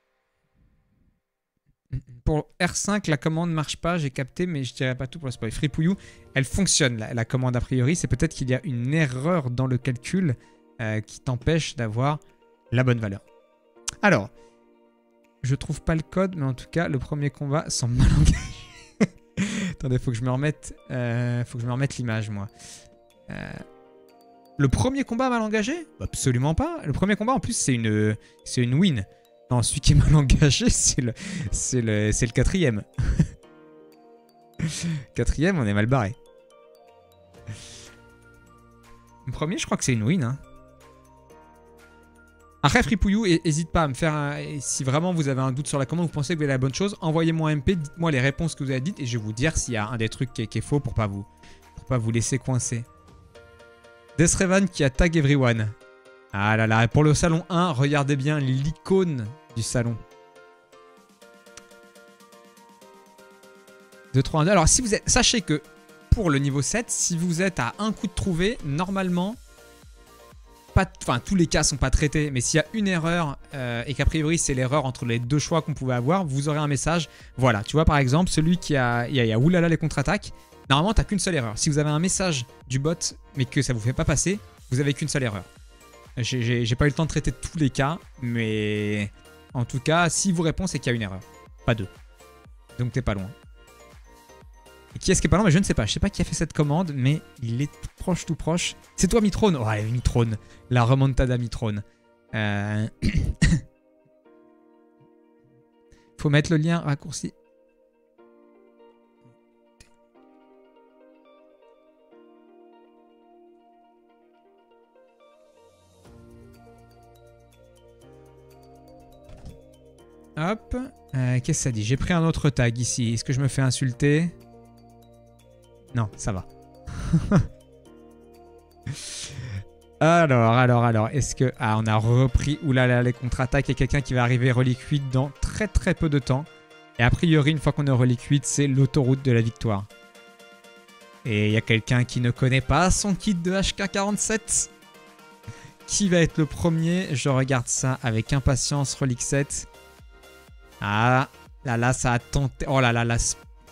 Pour R cinq, la commande ne marche pas, j'ai capté, mais je dirais pas tout pour le spoil. Fripouillou, elle fonctionne, la, la commande a priori. C'est peut-être qu'il y a une erreur dans le calcul euh, qui t'empêche d'avoir la bonne valeur. Alors, je trouve pas le code, mais en tout cas, le premier combat semble mal engagé. Attendez, faut que je me remette, euh, faut que je me remette l'image, moi. Euh, le premier combat mal engagé? Absolument pas. Le premier combat, en plus, c'est une, c'est une win. Non, celui qui est mal engagé, c'est le, c'est le, c'est le quatrième. Quatrième, on est mal barré. Le premier, je crois que c'est une win. Hein. Après, Fripouillou, n'hésite pas à me faire un... Si vraiment vous avez un doute sur la commande, vous pensez que vous avez la bonne chose, envoyez-moi un M P, dites-moi les réponses que vous avez dites et je vais vous dire s'il y a un des trucs qui est, qui est faux pour pas vous, pour pas vous laisser coincer. Desrevan qui a tag everyone. Ah là là, pour le salon un, regardez bien l'icône du salon. deux, trois, un, deux. Alors, si vous êtes, sachez que pour le niveau sept, si vous êtes à un coup de trouver, normalement, pas, enfin, tous les cas sont pas traités, mais s'il y a une erreur euh, et qu'a priori c'est l'erreur entre les deux choix qu'on pouvait avoir, vous aurez un message. Voilà, tu vois par exemple, celui qui a, il y a, il y a oulala les contre-attaques, normalement, tu n'as qu'une seule erreur. Si vous avez un message du bot, mais que ça vous fait pas passer, vous avez qu'une seule erreur. J'ai pas eu le temps de traiter tous les cas, mais en tout cas, si vous répondez, c'est qu'il y a une erreur. Pas deux. Donc t'es pas loin. Et qui est-ce qui est pas loin? Mais je ne sais pas. Je sais pas qui a fait cette commande, mais il est tout proche, tout proche. C'est toi, Mitrone. Ouais, Mitrone. La remontada Mitrone. Euh... Faut mettre le lien raccourci. Hop. Euh, Qu'est-ce que ça dit? J'ai pris un autre tag ici. Est-ce que je me fais insulter? Non, ça va. alors, alors, alors. Est-ce que... Ah, on a repris... Oulala, les contre-attaques. Il y a quelqu'un qui va arriver Relique huit dans très très peu de temps. Et a priori, une fois qu'on est Relique huit, c'est l'autoroute de la victoire. Et il y a quelqu'un qui ne connaît pas son kit de H K quarante-sept. Qui va être le premier? Je regarde ça avec impatience. Relique sept. Ah, là, là, ça a tenté. Oh là là, là.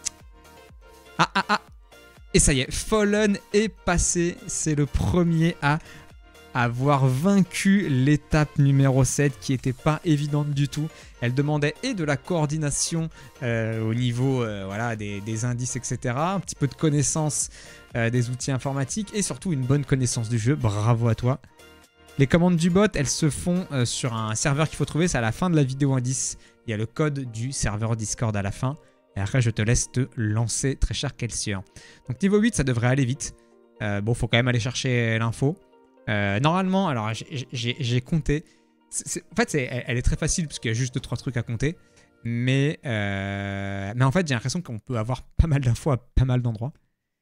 Ah, ah, ah. Et ça y est, Fallen est passé. C'est le premier à avoir vaincu l'étape numéro sept qui n'était pas évidente du tout. Elle demandait et de la coordination euh, au niveau euh, voilà, des, des indices, et cetera. Un petit peu de connaissance euh, des outils informatiques et surtout une bonne connaissance du jeu. Bravo à toi. Les commandes du bot, elles se font euh, sur un serveur qu'il faut trouver. C'est à la fin de la vidéo indice. Il y a le code du serveur Discord à la fin. Et après, je te laisse te lancer, très cher Kelsier. Donc niveau huit, ça devrait aller vite. Euh, bon, faut quand même aller chercher l'info. Euh, normalement, alors j'ai compté. C est, c est, en fait, est, elle est très facile parce qu'il y a juste deux trois trucs à compter. Mais, euh, mais en fait, j'ai l'impression qu'on peut avoir pas mal d'infos à pas mal d'endroits.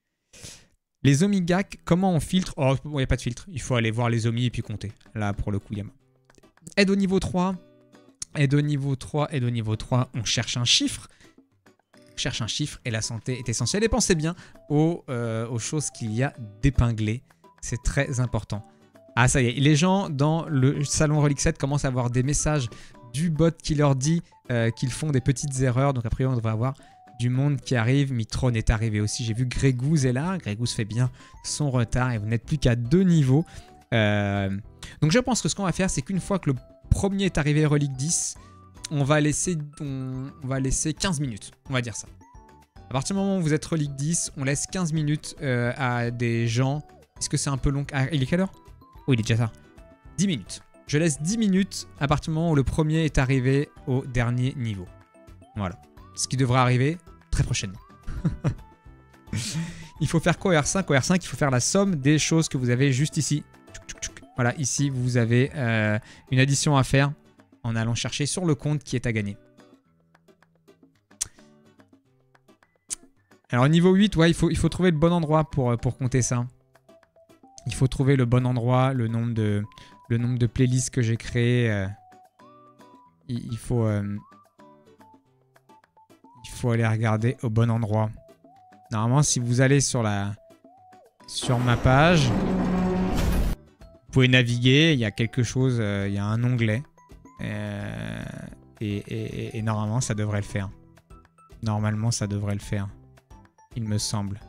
Les Omigak, comment on filtre? Oh, il n'y a pas de filtre. Il faut aller voir les Omi et puis compter. Là, pour le coup, il y a... Aide au niveau trois. Aide au niveau trois. Aide au niveau trois. On cherche un chiffre. On cherche un chiffre et la santé est essentielle. Et pensez bien aux, euh, aux choses qu'il y a d'épinglées. C'est très important. Ah, ça y est. Les gens dans le salon Relique sept commencent à avoir des messages du bot qui leur dit euh, qu'ils font des petites erreurs. Donc, après, on devrait avoir du monde qui arrive. Mitron est arrivé aussi. J'ai vu Grégouz est là. Grégouz fait bien son retard et vous n'êtes plus qu'à deux niveaux. Euh... Donc, je pense que ce qu'on va faire, c'est qu'une fois que le premier est arrivé Relique dix, on va laisser, on, on va laisser quinze minutes. On va dire ça. À partir du moment où vous êtes Relique dix, on laisse quinze minutes euh, à des gens. Est-ce que c'est un peu long? Ah, il est quelle heure? Oui, il est déjà tard. dix minutes. Je laisse dix minutes à partir du moment où le premier est arrivé au dernier niveau. Voilà. Ce qui devrait arriver très prochainement. Il faut faire quoi au R cinq? Au R cinq, il faut faire la somme des choses que vous avez juste ici. Voilà, ici, vous avez euh, une addition à faire en allant chercher sur le compte qui est à gagner. Alors, niveau huit, ouais, il faut, il faut trouver le bon endroit pour, pour compter ça. Il faut trouver le bon endroit, le nombre de, le nombre de playlists que j'ai créées. Euh, il, il, faut, euh, il faut aller regarder au bon endroit. Normalement, si vous allez sur, la, sur ma page, vous pouvez naviguer. Il y a quelque chose, euh, il y a un onglet. Euh, et, et, et normalement, ça devrait le faire. Normalement, ça devrait le faire. Il me semble.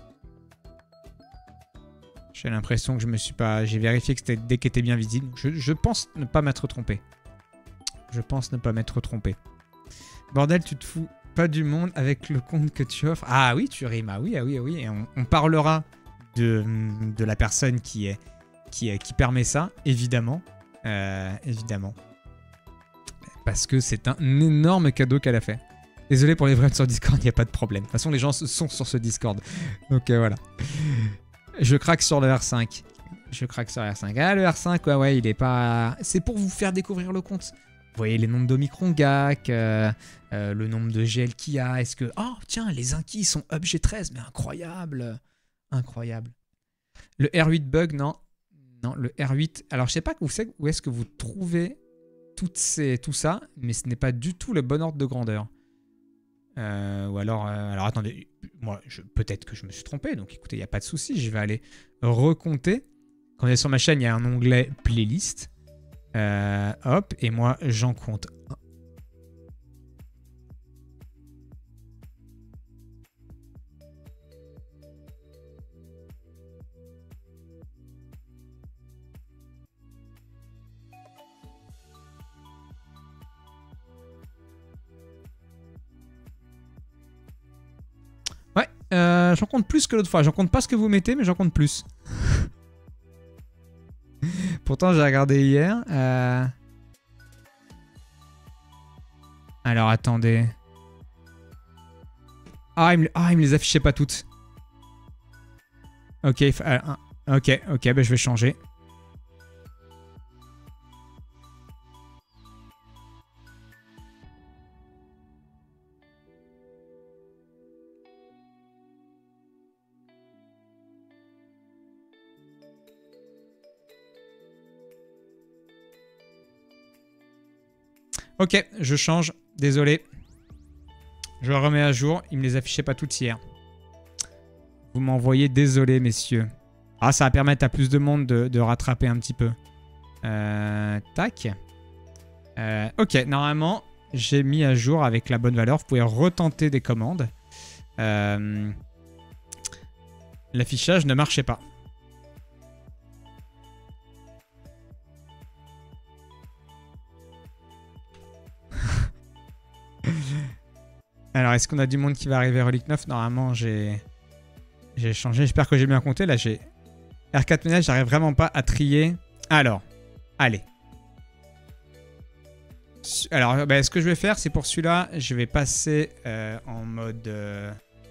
J'ai l'impression que je me suis pas... J'ai vérifié que c'était dès qu'il était bien visible. Je, je pense ne pas m'être trompé. Je pense ne pas m'être trompé. Bordel, tu te fous pas du monde avec le compte que tu offres. Ah oui, tu rimes. Ah oui, ah oui, ah oui. Et on, on parlera de, de la personne qui, est, qui, est, qui permet ça, évidemment. Euh, évidemment. Parce que c'est un énorme cadeau qu'elle a fait. Désolé pour les vrais sur Discord, il n'y a pas de problème. De toute façon, les gens sont sur ce Discord. Donc euh, voilà. Je craque sur le R cinq. Je craque sur le R cinq. Ah, le R cinq, ouais, ouais, il est pas... C'est pour vous faire découvrir le compte. Vous voyez les nombres d'Omicron Gak, euh, euh, le nombre de G L qu'il y a. Est-ce que... Oh, tiens, les Inquis sont up G treize, mais incroyable. Incroyable. Le R huit bug, non. Non, le R huit... Alors, je sais pas où, où est-ce que vous trouvez toutes ces, tout ça, mais ce n'est pas du tout le bon ordre de grandeur. Euh, ou alors, euh, alors attendez, moi peut-être que je me suis trompé, donc écoutez, il n'y a pas de souci, je vais aller recompter. Quand on est sur ma chaîne, il y a un onglet playlist. Euh, hop, et moi j'en compte un. Ouais, euh, j'en compte plus que l'autre fois. J'en compte pas ce que vous mettez, mais j'en compte plus. Pourtant, j'ai regardé hier. Euh... Alors, attendez. Ah il, me... ah, il me les affichait pas toutes. Ok, euh, ok, ok, bah, je vais changer. Ok, je change. Désolé. Je le remets à jour. Il me les affichait pas toutes hier. Vous m'envoyez désolé, messieurs. Ah, ça va permettre à plus de monde de, de rattraper un petit peu. Euh, tac. Euh, ok, normalement, j'ai mis à jour avec la bonne valeur. Vous pouvez retenter des commandes. Euh, L'affichage ne marchait pas. Alors, est-ce qu'on a du monde qui va arriver Relique neuf? Normalement, j'ai j'ai changé. J'espère que j'ai bien compté. Là, j'ai R quatre ménages. J'arrive vraiment pas à trier. Alors, allez. Alors, bah, ce que je vais faire, c'est pour celui-là, je vais passer euh, en mode... Euh,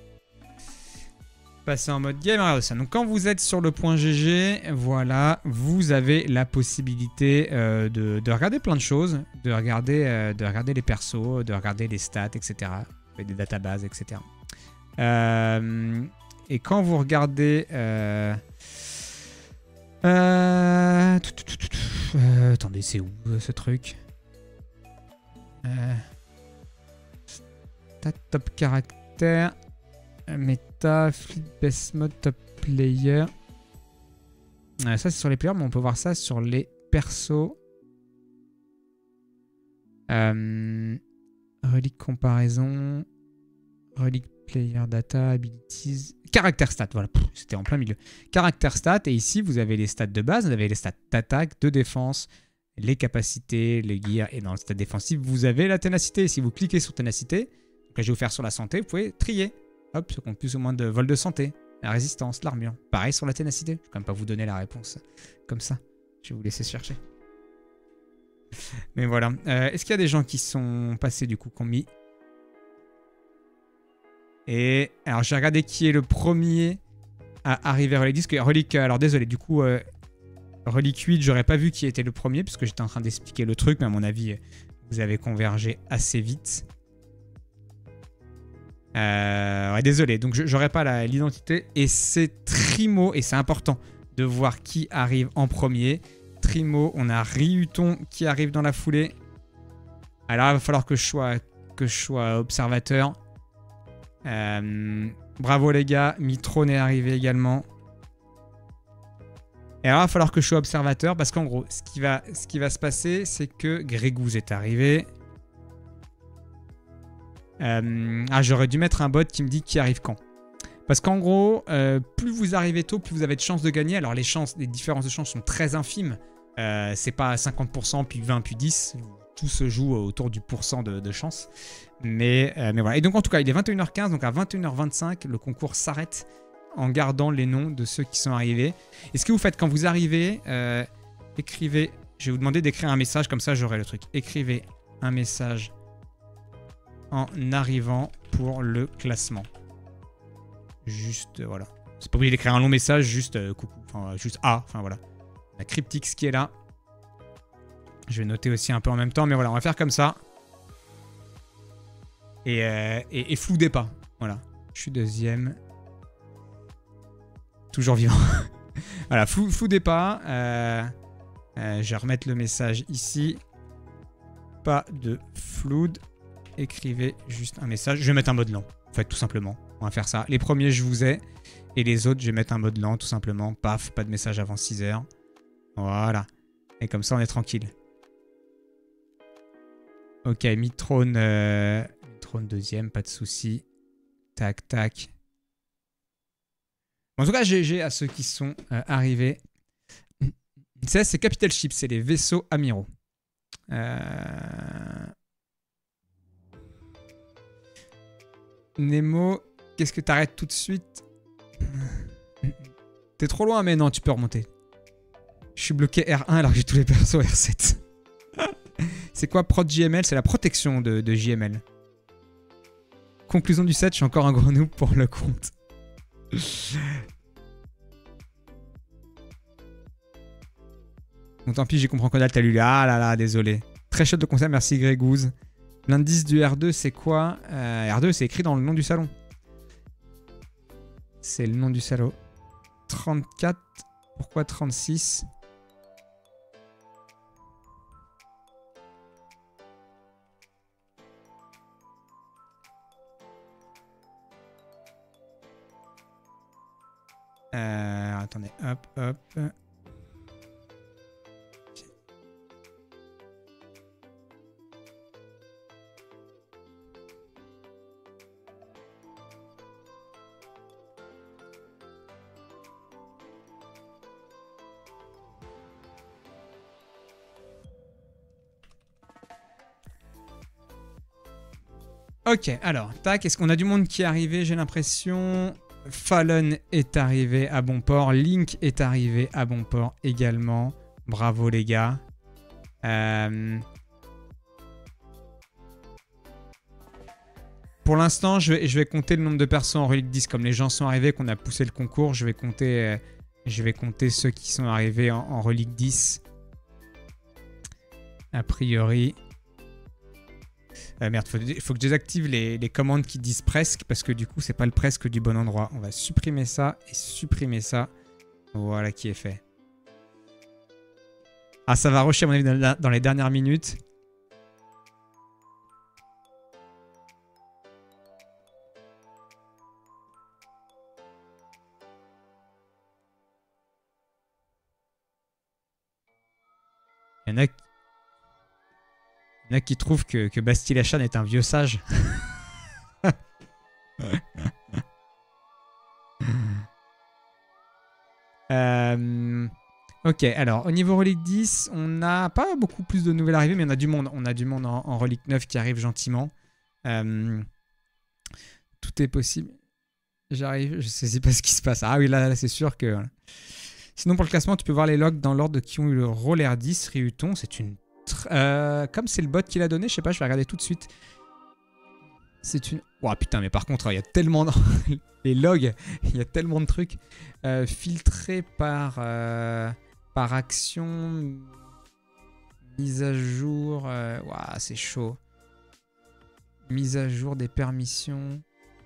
passer en mode game. Regardez ça. Donc, quand vous êtes sur le point G G, voilà, vous avez la possibilité euh, de, de regarder plein de choses. De regarder, euh, de regarder les persos, de regarder les stats, et cetera. Des databases, et cetera. Euh, et quand vous regardez... Euh, euh, euh, attendez, c'est où ce truc? Euh, stat, top caractère, méta, fleet, best mode, top player. Euh, ça, c'est sur les players, mais on peut voir ça sur les persos. Euh, relique comparaison, relique player data, abilities, caractère stat, voilà, c'était en plein milieu. Caractère stat, et ici, vous avez les stats de base, vous avez les stats d'attaque, de défense, les capacités, les gears, et dans le stat défensif, vous avez la ténacité. Si vous cliquez sur ténacité, donc là, je vais vous faire sur la santé, vous pouvez trier. Hop, ce compte plus ou moins de vol de santé, la résistance, l'armure. Pareil sur la ténacité. Je ne vais quand même pas vous donner la réponse comme ça. Je vais vous laisser chercher. Mais voilà. Euh, Est-ce qu'il y a des gens qui sont passés du coup, qui ont mis... Et alors, j'ai regardé qui est le premier à arriver à Relique dix. Relique, alors désolé, du coup... Euh, Relique huit, j'aurais pas vu qui était le premier, puisque j'étais en train d'expliquer le truc, mais à mon avis, vous avez convergé assez vite. Euh, ouais, désolé, donc j'aurais pas l'identité. Et c'est Trimo, et c'est important de voir qui arrive en premier. Trimo, on a Ryuton qui arrive dans la foulée. Alors, il va falloir que je sois, que je sois observateur. Euh, bravo les gars, Mitron est arrivé également. Et alors, il va falloir que je sois observateur parce qu'en gros, ce qui va, ce qui va se passer, c'est que Grégouze est arrivé. Euh, ah, j'aurais dû mettre un bot qui me dit qui arrive quand. Parce qu'en gros, euh, plus vous arrivez tôt, plus vous avez de chances de gagner. Alors, les chances, les différences de chance sont très infimes. Euh, c'est pas cinquante pour cent, puis vingt, puis dix. Tout se joue autour du pourcent de, de chance. Mais, euh, mais voilà. Et donc, en tout cas, il est vingt et une heures quinze. Donc, à vingt et une heures vingt-cinq, le concours s'arrête en gardant les noms de ceux qui sont arrivés. Et ce que vous faites quand vous arrivez, euh, écrivez... Je vais vous demander d'écrire un message, comme ça j'aurai le truc. Écrivez un message en arrivant pour le classement. Juste, euh, voilà. C'est pas obligé d'écrire un long message, juste euh, coucou. Enfin, juste A, enfin voilà. La Cryptix qui est là. Je vais noter aussi un peu en même temps, mais voilà, on va faire comme ça. Et, euh, et, et floudez pas. Voilà. Je suis deuxième. Toujours vivant. Voilà, flou, floudez pas. Euh, euh, je vais remettre le message ici. Pas de floud. Écrivez juste un message. Je vais mettre un mode lent. En fait, tout simplement. On va faire ça. Les premiers, je vous ai. Et les autres, je vais mettre un mode lent, tout simplement. Paf, pas de message avant six heures. Voilà. Et comme ça, on est tranquille. Ok, Mitron, euh, Mitron deuxième, pas de souci. Tac, tac. En tout cas, G G à ceux qui sont euh, arrivés. Ça, c'est Capital Ship, c'est les vaisseaux amiraux. Euh... Nemo, qu'est-ce que t'arrêtes tout de suite? T'es trop loin, mais non, tu peux remonter. Je suis bloqué R un alors que j'ai tous les persos R sept. C'est quoi prod J M L? C'est la protection de, de J M L. Conclusion du set, je suis encore un gros noob pour le compte. Bon, tant pis, j'ai compris qu'on a t'as lu. Ah là là, désolé. Très chouette de concert, merci Grégouze. L'indice du R deux, c'est quoi? euh, R deux, c'est écrit dans le nom du salon. C'est le nom du salon. trente-quatre. Pourquoi trente-six? Euh, attendez, hop, hop. Ok, alors, tac, est-ce qu'on a du monde qui est arrivé? J'ai l'impression. Fallon est arrivé à bon port. Link est arrivé à bon port également. Bravo les gars. Euh... Pour l'instant, je vais, je vais compter le nombre de persos en Relique dix. Comme les gens sont arrivés, qu'on a poussé le concours, je vais compter, euh, je vais compter ceux qui sont arrivés en, en Relique dix. A priori... Euh, merde, il faut, faut que je désactive les, les commandes qui disent presque, parce que du coup, c'est pas le presque du bon endroit. On va supprimer ça et supprimer ça. Voilà qui est fait. Ah, ça va rusher à mon avis dans, dans les dernières minutes. Il y en a qui... Il y en a qui trouvent que, que Bastille Achan est un vieux sage. euh, ok, alors au niveau Relique dix, on n'a pas beaucoup plus de nouvelles arrivées, mais on a du monde. On a du monde en, en Relique neuf qui arrive gentiment. Euh, tout est possible. J'arrive, je sais pas ce qui se passe. Ah oui, là, là c'est sûr que... Voilà. Sinon, pour le classement, tu peux voir les logs dans l'ordre de qui ont eu le rôle R dix. Ryuton, c'est une... Euh, comme c'est le bot qui l'a donné, je sais pas, je vais regarder tout de suite. C'est une... Oh putain, mais par contre, il y a tellement... De... les logs, il y a tellement de trucs. Euh, filtré par... Euh, par action... Mise à jour... Euh... Ouah, c'est chaud. Mise à jour des permissions...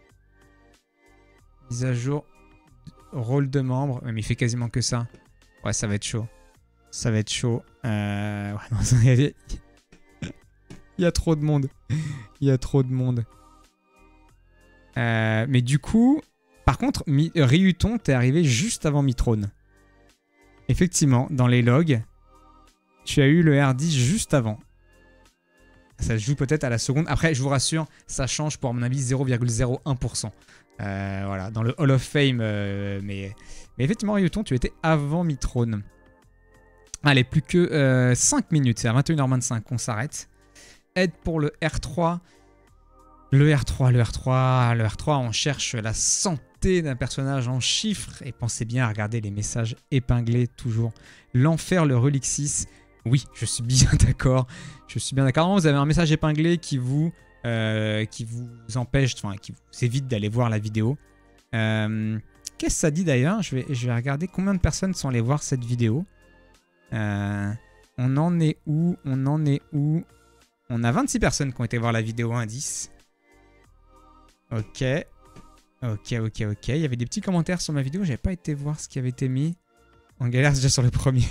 Mise à jour... Rôle de membre. Ouais, mais il fait quasiment que ça. Ouais, ça va être chaud. Ça va être chaud. Euh... Ouais, non, il, y a... il y a trop de monde. Il y a trop de monde. Euh... Mais du coup... Par contre, Mi... Ryuton, t'es arrivé juste avant Mitrone. Effectivement, dans les logs, tu as eu le R dix juste avant. Ça se joue peut-être à la seconde. Après, je vous rassure, ça change pour, à mon avis, zéro virgule zéro un pour cent. Euh, voilà, dans le Hall of Fame. Euh, mais... mais effectivement, Ryuton, tu étais avant Mitrone. Allez, plus que euh, cinq minutes. C'est à vingt et une heures vingt-cinq qu'on s'arrête. Aide pour le R trois. Le R trois, le R trois, le R trois, on cherche la santé d'un personnage en chiffres. Et pensez bien à regarder les messages épinglés toujours. L'enfer, le Relique six. Oui, je suis bien d'accord. Je suis bien d'accord. Vous avez un message épinglé qui vous, euh, qui vous empêche, enfin, qui vous évite d'aller voir la vidéo. Euh, Qu'est-ce que ça dit d'ailleurs? je vais, je vais regarder combien de personnes sont allées voir cette vidéo. Euh, on en est où? On en est où? On a vingt-six personnes qui ont été voir la vidéo indice. Ok. Ok, ok, ok. Il y avait des petits commentaires sur ma vidéo. J'avais pas été voir ce qui avait été mis. On galère déjà sur le premier.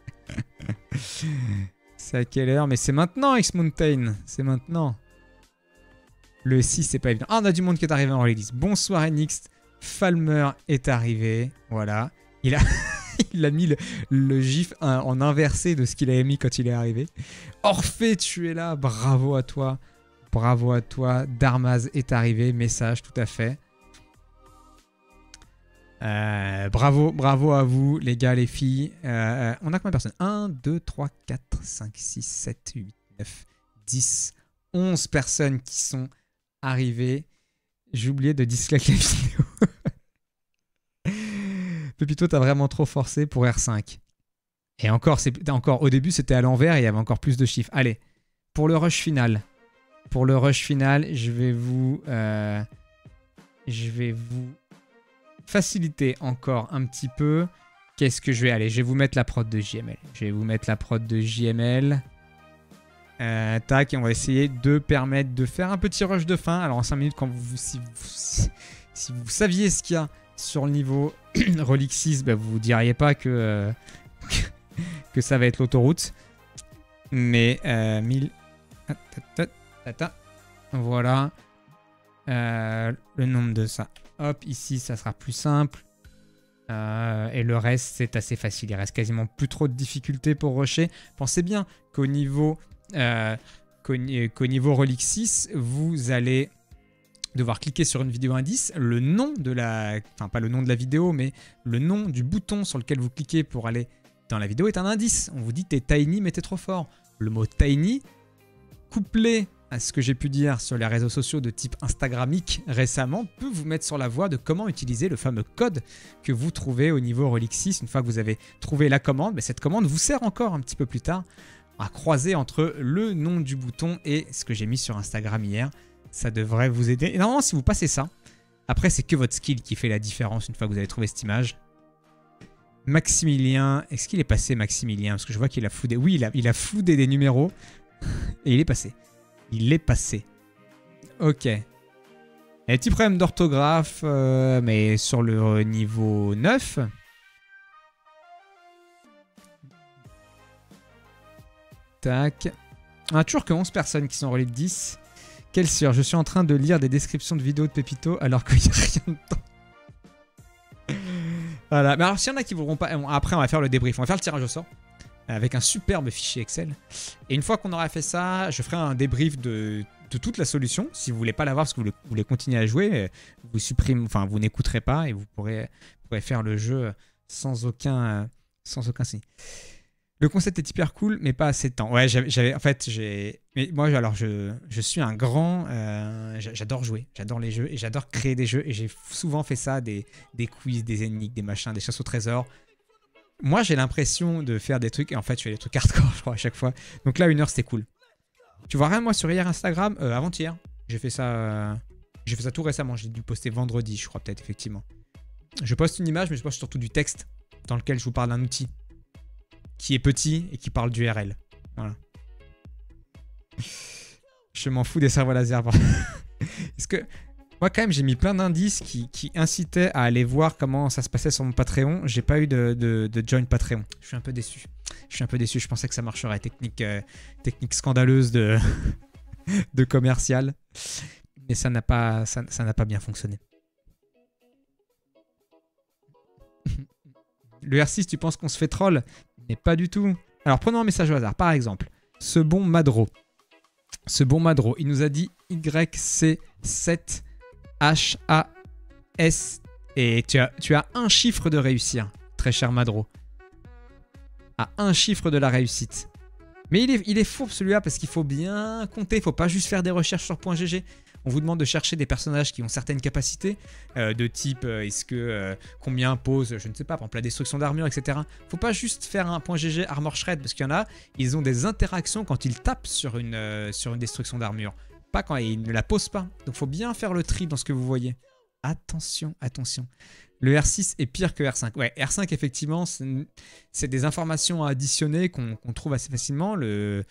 C'est à quelle heure? Mais c'est maintenant, X-Mountain. C'est maintenant. Le six, c'est pas évident. Ah, on a du monde qui est arrivé en release. Bonsoir, Enix. Falmer est arrivé. Voilà. Il a... Il a mis le, le gif en inversé de ce qu'il avait mis quand il est arrivé. Orphée, tu es là. Bravo à toi. Bravo à toi. Darmaz est arrivé. Message, tout à fait. Euh, bravo, bravo à vous, les gars, les filles. Euh, on a combien de personnes? un, deux, trois, quatre, cinq, six, sept, huit, neuf, dix, onze personnes qui sont arrivées. J'ai oublié de dislike la vidéo. Pepito, t'as vraiment trop forcé pour R cinq. Et encore, encore au début, c'était à l'envers et il y avait encore plus de chiffres. Allez, pour le rush final. Pour le rush final, je vais vous... Euh, je vais vous faciliter encore un petit peu. Qu'est-ce que je vais... Allez, je vais vous mettre la prod de J M L. Je vais vous mettre la prod de J M L. Euh, tac, et on va essayer de permettre de faire un petit rush de fin. Alors en cinq minutes, quand vous, si, vous, si, si vous saviez ce qu'il y a sur le niveau Relique six, bah, vous ne diriez pas que, euh, que ça va être l'autoroute. Mais euh, mille... Voilà. Euh, le nombre de ça. Hop, ici, ça sera plus simple. Euh, et le reste, c'est assez facile. Il reste quasiment plus trop de difficultés pour rusher. Pensez bien qu'au niveau, euh, qu'au, qu'au niveau Relic six, vous allez devoir cliquer sur une vidéo indice. Le nom de la... Enfin, pas le nom de la vidéo, mais le nom du bouton sur lequel vous cliquez pour aller dans la vidéo est un indice. On vous dit t'es tiny, mais t'es trop fort. Le mot tiny, couplé à ce que j'ai pu dire sur les réseaux sociaux de type Instagramique récemment, peut vous mettre sur la voie de comment utiliser le fameux code que vous trouvez au niveau Relic six. Une fois que vous avez trouvé la commande, mais cette commande vous sert encore un petit peu plus tard à croiser entre le nom du bouton et ce que j'ai mis sur Instagram hier. Ça devrait vous aider. Et normalement, si vous passez ça, après, c'est que votre skill qui fait la différence une fois que vous avez trouvé cette image. Maximilien, est-ce qu'il est passé Maximilien? Parce que je vois qu'il a floudé. Oui, il a, il a floudé des numéros et il est passé. Il est passé. Ok. Il y a des petits problèmes d'orthographe, euh, mais sur le niveau neuf. Tac. On a toujours que onze personnes qui sont en relique dix. Quelle sœur, je suis en train de lire des descriptions de vidéos de Pépito alors qu'il n'y a rien dedans. Voilà. Mais alors, s'il y en a qui ne voudront pas... Après, on va faire le débrief. On va faire le tirage au sort avec un superbe fichier Excel. Et une fois qu'on aura fait ça, je ferai un débrief de, de toute la solution. Si vous ne voulez pas l'avoir parce que vous voulez continuer à jouer, vous supprimez, enfin, vous n'écouterez pas et vous pourrez, pourrez faire le jeu sans aucun, sans aucun signe. Le concept est hyper cool, mais pas assez de temps. Ouais, j'avais, en fait, j'ai... Mais moi, alors, je, je suis un grand... Euh, j'adore jouer, j'adore les jeux et j'adore créer des jeux. Et j'ai souvent fait ça, des, des quiz, des énigmes, des machins, des chasses au trésor. Moi, j'ai l'impression de faire des trucs, et en fait, je fais des trucs hardcore, je crois, à chaque fois. Donc là, une heure, c'était cool. Tu vois rien, moi, sur hier Instagram, euh, avant-hier, j'ai fait ça... Euh, j'ai fait ça tout récemment, j'ai dû poster vendredi, je crois, peut-être, effectivement. Je poste une image, mais je poste surtout du texte dans lequel je vous parle d'un outil qui est petit et qui parle du R L. Voilà. Je m'en fous des cerveaux laser. Est-ce que... Moi, quand même, j'ai mis plein d'indices qui, qui incitaient à aller voir comment ça se passait sur mon Patreon. J'ai pas eu de, de, de join Patreon. Je suis un peu déçu. Je suis un peu déçu. Je pensais que ça marcherait. Technique, euh, technique scandaleuse de, de commercial. Mais ça n'a pas, ça, ça n'a pas bien fonctionné. Le R six, tu penses qu'on se fait troll? Mais pas du tout. Alors, prenons un message au hasard. Par exemple, ce bon Madro. Ce bon Madro, il nous a dit Y C sept H A S. Et tu as, tu as un chiffre de réussir, très cher Madro. À un chiffre de la réussite. Mais il est, il est fourbe celui-là parce qu'il faut bien compter. Il ne faut pas juste faire des recherches sur .gg. On vous demande de chercher des personnages qui ont certaines capacités, euh, de type euh, est-ce que euh, combien pose, je ne sais pas, par exemple la destruction d'armure, et cetera. Faut pas juste faire un .gg armor shred parce qu'il y en a, ils ont des interactions quand ils tapent sur une, euh, sur une destruction d'armure, pas quand ils ne la posent pas. Donc faut bien faire le tri dans ce que vous voyez. Attention, attention. Le R six est pire que R cinq. Ouais, R cinq effectivement, c'est des informations à additionner qu'on qu'on trouve assez facilement. Le...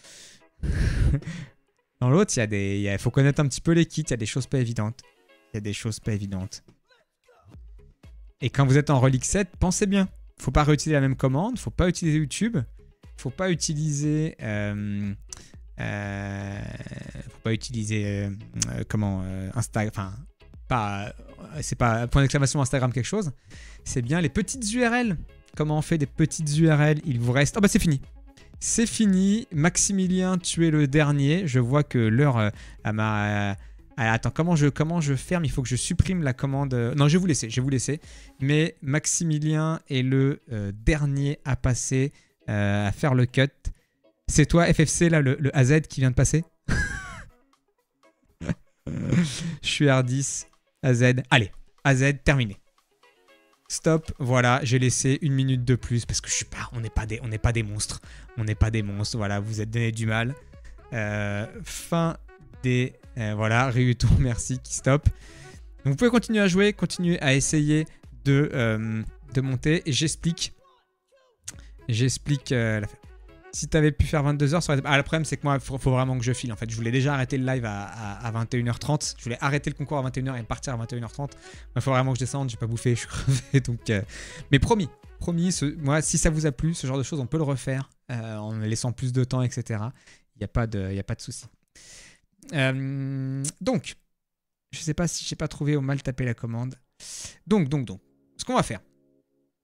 Dans l'autre, il y a des, il faut connaître un petit peu les kits, il y a des choses pas évidentes. Il y a des choses pas évidentes. Et quand vous êtes en Relic sept, pensez bien. Faut pas réutiliser la même commande, faut pas utiliser YouTube, faut pas utiliser, euh, euh, faut pas utiliser, euh, euh, comment, euh, Instagram, enfin, pas, c'est pas point d'exclamation Instagram quelque chose. C'est bien les petites U R L. Comment on fait des petites U R L? Il vous reste, oh bah c'est fini. C'est fini. Maximilien, tu es le dernier. Je vois que l'heure euh, m'a... Euh, attends, comment je, comment je ferme? Il faut que je supprime la commande. Non, je vais vous laisser, je vais vous laisser. Mais Maximilien est le euh, dernier à passer, euh, à faire le cut. C'est toi, F F C, là, le, le A Z qui vient de passer? Je suis R dix, A Z. Allez, A Z, terminé. Stop, voilà, j'ai laissé une minute de plus parce que je suis pas, on n'est pas des, on n'est pas des monstres, on n'est pas des monstres. Voilà, vous êtes donné du mal. Euh, fin des, euh, voilà, Ryuto, merci, qui stop. Donc vous pouvez continuer à jouer, continuer à essayer de, euh, de monter et j'explique, j'explique. Euh, la... Si tu avais pu faire vingt-deux heures, ça aurait été... Ah, le problème c'est que moi, il faut, faut vraiment que je file. En fait, je voulais déjà arrêter le live à, à, à vingt et une heures trente. Je voulais arrêter le concours à vingt et une heures et partir à vingt et une heures trente. Il faut vraiment que je descende. J'ai pas bouffé, je suis crevé. Donc, euh... mais promis, promis. Ce... Moi, si ça vous a plu, ce genre de choses, on peut le refaire euh, en laissant plus de temps, et cetera. Il n'y a pas de, il y a pas de souci. Euh... Donc, je sais pas si j'ai pas trouvé ou mal tapé la commande. Donc, donc, donc, ce qu'on va faire.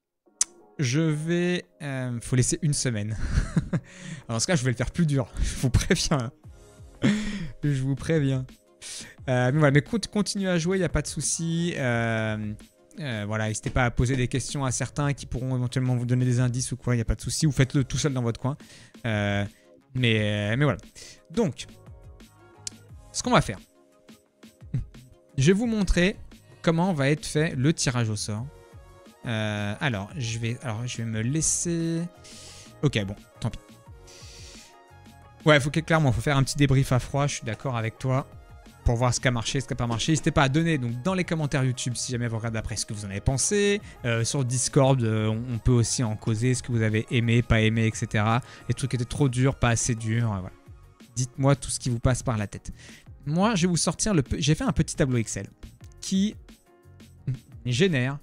je vais... Euh, faut laisser une semaine. Alors, dans ce cas, je vais le faire plus dur. Je vous préviens. Je vous préviens. Euh, mais voilà, mais continuez à jouer, il n'y a pas de souci. Euh, euh, voilà, n'hésitez pas à poser des questions à certains qui pourront éventuellement vous donner des indices ou quoi, il n'y a pas de souci. Vous faites-le tout seul dans votre coin. Euh, mais, mais voilà. Donc, ce qu'on va faire, je vais vous montrer comment va être fait le tirage au sort. Euh, alors, je vais, alors, je vais me laisser... Ok, bon, tant pis. Ouais, faut que, clairement, il faut faire un petit débrief à froid, je suis d'accord avec toi, pour voir ce qui a marché, ce qui n'a pas marché. N'hésitez pas à donner donc, dans les commentaires YouTube, si jamais vous regardez après, ce que vous en avez pensé. Euh, sur Discord, euh, on, on peut aussi en causer, ce que vous avez aimé, pas aimé, et cetera. Les trucs étaient trop durs, pas assez durs, euh, voilà. Dites-moi tout ce qui vous passe par la tête. Moi, je vais vous sortir le... J'ai fait un petit tableau Excel qui génère...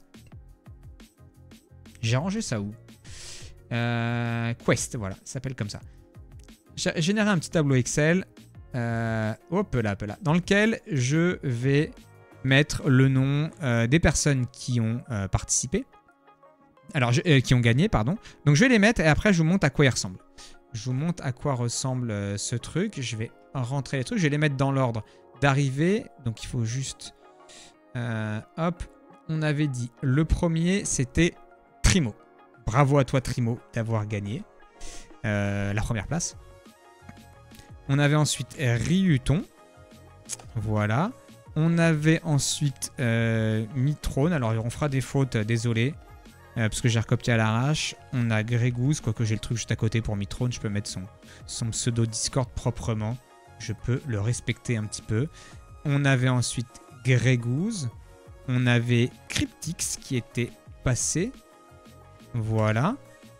J'ai rangé ça où euh, Quest, voilà, ça s'appelle comme ça. J'ai généré un petit tableau Excel, euh, hop là, hop là, dans lequel je vais mettre le nom euh, des personnes qui ont euh, participé. Alors, je, euh, qui ont gagné, pardon. Donc, je vais les mettre et après, je vous montre à quoi ils ressemblent. Je vous montre à quoi ressemble euh, ce truc. Je vais rentrer les trucs. Je vais les mettre dans l'ordre d'arrivée. Donc, il faut juste... Euh, hop. On avait dit, le premier, c'était Trimo. Bravo à toi, Trimo, d'avoir gagné euh, la première place. On avait ensuite Ryuton. Voilà. On avait ensuite euh, Mitrone. Alors, on fera des fautes, désolé. Euh, parce que j'ai recopié à l'arrache. On a Grégouz, quoique j'ai le truc juste à côté pour Mitrone. Je peux mettre son, son pseudo Discord proprement. Je peux le respecter un petit peu. On avait ensuite Grégouz. On avait Cryptix qui était passé. Voilà.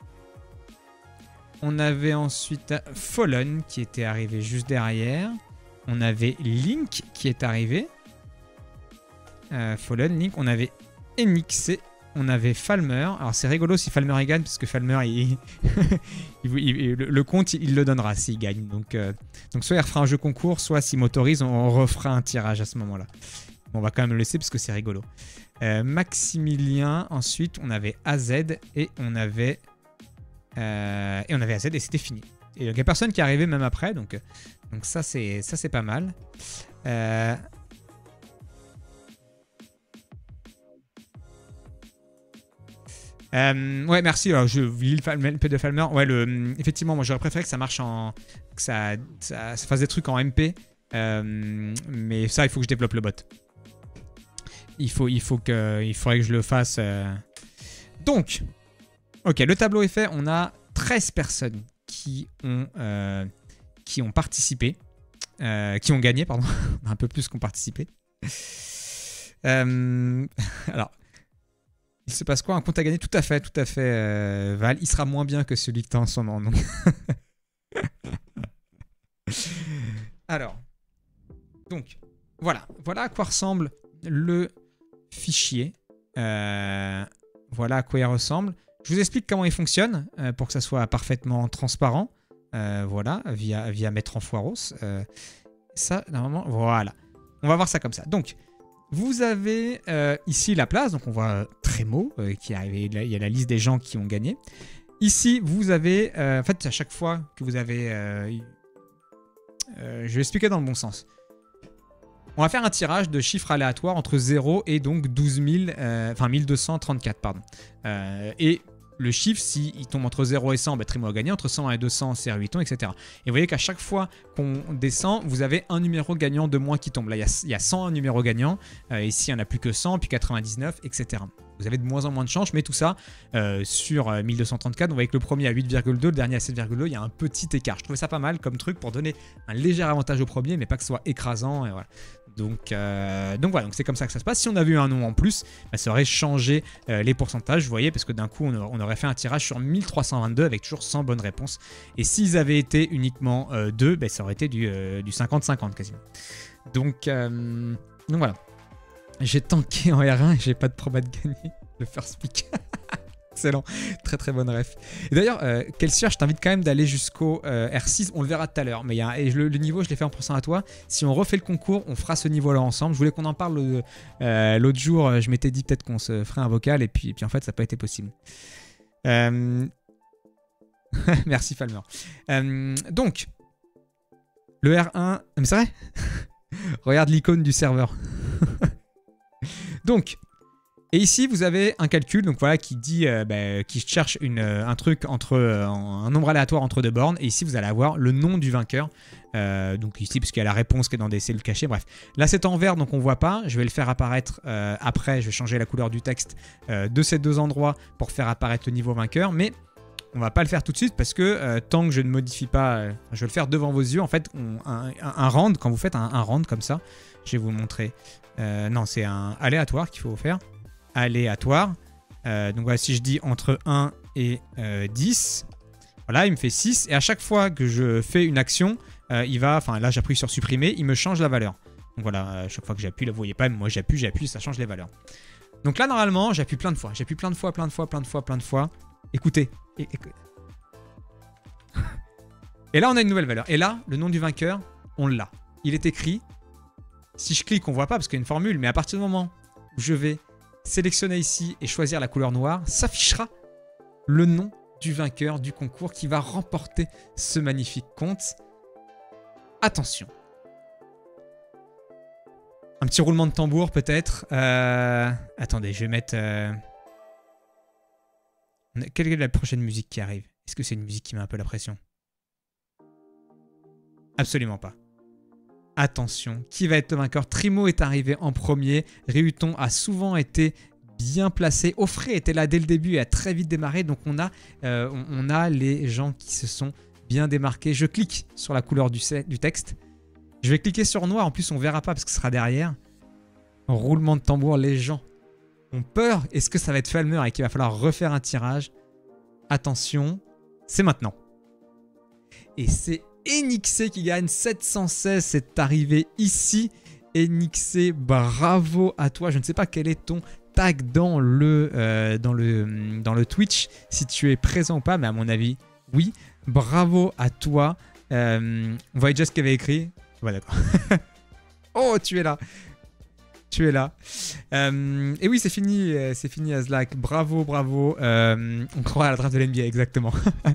On avait ensuite Fallen qui était arrivé juste derrière. On avait Link qui est arrivé. Euh, Fallen, Link. On avait Enixé. On avait Falmer. Alors c'est rigolo si Falmer il gagne parce que Falmer, il, il, il, le, le compte, il, il le donnera s'il gagne. Donc, euh, donc soit il refera un jeu concours, soit s'il m'autorise, on refera un tirage à ce moment-là. On va quand même le laisser parce que c'est rigolo. Euh, Maximilien. Ensuite, on avait A Z et on avait... Euh, et on avait A Z et c'était fini. Et il n'y a personne qui est arrivé même après, donc, donc ça c'est ça c'est pas mal. Euh... Euh, ouais, merci. Alors, je lis le M P de Falmer. Ouais, le, effectivement, moi j'aurais préféré que ça marche en. Que ça, ça, ça fasse des trucs en M P. Euh, mais ça, il faut que je développe le bot. Il, faut, il, faut que, il faudrait que je le fasse. Euh... Donc. Ok, le tableau est fait. On a treize personnes qui ont, euh, qui ont participé. Euh, qui ont gagné, pardon. Un peu plus qu'ont participé. Euh, alors, il se passe quoi? Un compte à gagner? Tout à fait, tout à fait, euh, Val. Il sera moins bien que celui que tu as en ce moment. Donc. Alors, donc, voilà. Voilà à quoi ressemble le fichier. Euh, voilà à quoi il ressemble. Je vous explique comment il fonctionne euh, pour que ça soit parfaitement transparent. Euh, voilà, via, via mettre en foiros. Euh, ça, normalement, voilà. On va voir ça comme ça. Donc, vous avez euh, ici la place. Donc, on voit Trémo euh, qui est arrivé. Il y a la liste des gens qui ont gagné. Ici, vous avez... Euh, en fait, à chaque fois que vous avez... Euh, euh, je vais expliquer dans le bon sens. On va faire un tirage de chiffres aléatoires entre zéro et donc douze mille... Euh, enfin, mille deux cent trente-quatre, pardon. Euh, et... Le chiffre, s'il si tombe entre zéro et cent, bah, Trimo a gagné. Entre cent et deux cents, c'est Ryuton, et cetera. Et vous voyez qu'à chaque fois qu'on descend, vous avez un numéro gagnant de moins qui tombe. Là, il y, y a cent numéros gagnants. Euh, ici, il n'y en a plus que cent, puis quatre-vingt-dix-neuf, et cetera. Vous avez de moins en moins de chances, mais tout ça euh, sur euh, mille deux cent trente-quatre. Vous voyez que le premier à huit virgule deux, le dernier à sept virgule deux. Il y a un petit écart. Je trouvais ça pas mal comme truc pour donner un léger avantage au premier, mais pas que ce soit écrasant. Et voilà. Donc, euh, donc voilà, c'est comme ça que ça se passe. Si on avait eu un nom en plus, bah, ça aurait changé euh, les pourcentages, vous voyez, parce que d'un coup, on, on aurait fait un tirage sur mille trois cent vingt-deux avec toujours cent bonnes réponses. Et s'ils avaient été uniquement euh, deux, bah, ça aurait été du, euh, du cinquante cinquante quasiment. Donc, euh, donc voilà. J'ai tanké en R un et j'ai pas de proba de gagner le first pick. Excellent, très très bonne ref. Et d'ailleurs, euh, Kelsier, je t'invite quand même d'aller jusqu'au euh, R six, on le verra tout à l'heure, mais y a, et le, le niveau, je l'ai fait en pensant à toi. Si on refait le concours, on fera ce niveau-là ensemble. Je voulais qu'on en parle euh, l'autre jour, je m'étais dit peut-être qu'on se ferait un vocal, et puis, et puis en fait, ça n'a pas été possible. Euh... Merci Falmer. Euh, donc, le R un... Mais c'est vrai. Regarde l'icône du serveur. Donc, et ici, vous avez un calcul donc voilà, qui dit, euh, bah, qui cherche une, euh, un truc entre euh, un nombre aléatoire entre deux bornes. Et ici, vous allez avoir le nom du vainqueur. Euh, donc ici, parce qu'il y a la réponse qui est dans des cellules cachées. Bref, là, c'est en vert, donc on ne voit pas. Je vais le faire apparaître euh, après. Je vais changer la couleur du texte euh, de ces deux endroits pour faire apparaître le niveau vainqueur. Mais on va pas le faire tout de suite parce que euh, tant que je ne modifie pas, euh, je vais le faire devant vos yeux. En fait, on, un, un, un round, quand vous faites un, un round comme ça, je vais vous le montrer. Euh, non, c'est un aléatoire qu'il faut faire. Aléatoire. Euh, donc voilà, si je dis entre un et euh, dix, voilà, il me fait six. Et à chaque fois que je fais une action, euh, il va, enfin là j'appuie sur supprimer, il me change la valeur. Donc voilà, à chaque fois que j'appuie, là vous voyez pas, mais moi j'appuie, j'appuie, ça change les valeurs. Donc là normalement, j'appuie plein de fois. J'appuie plein de fois, plein de fois, plein de fois, plein de fois. Écoutez. Et, et... et là on a une nouvelle valeur. Et là, le nom du vainqueur, on l'a. Il est écrit. Si je clique, on voit pas parce qu'il y a une formule, mais à partir du moment où je vais sélectionner ici et choisir la couleur noire, s'affichera le nom du vainqueur du concours qui va remporter ce magnifique compte. Attention. Un petit roulement de tambour peut-être. Euh... Attendez, je vais mettre... Euh... Quelle est la prochaine musique qui arrive? Est-ce que c'est une musique qui met un peu la pression? Absolument pas. Attention, qui va être le vainqueur? Trimo est arrivé en premier. Ryuton a souvent été bien placé. Offray était là dès le début et a très vite démarré. Donc on a, euh, on, on a les gens qui se sont bien démarqués. Je clique sur la couleur du, du texte. Je vais cliquer sur noir. En plus, on ne verra pas parce que ce sera derrière. Roulement de tambour, les gens ont peur. Est-ce que ça va être Falmer et qu'il va falloir refaire un tirage? Attention, c'est maintenant. Et c'est Enixé qui gagne sept cent seize, c'est arrivé ici. Enixé, bravo à toi. Je ne sais pas quel est ton tag dans le, euh, dans le, dans le Twitch, si tu es présent ou pas, mais à mon avis, oui. Bravo à toi. Euh, on voyait déjà ce qu'il avait écrit. Ouais, d'accord. Oh, tu es là. Tu es là. Euh, et oui, c'est fini, c'est fini Azlak. Bravo, bravo. Euh, on croit à la draft de l'N B A, exactement.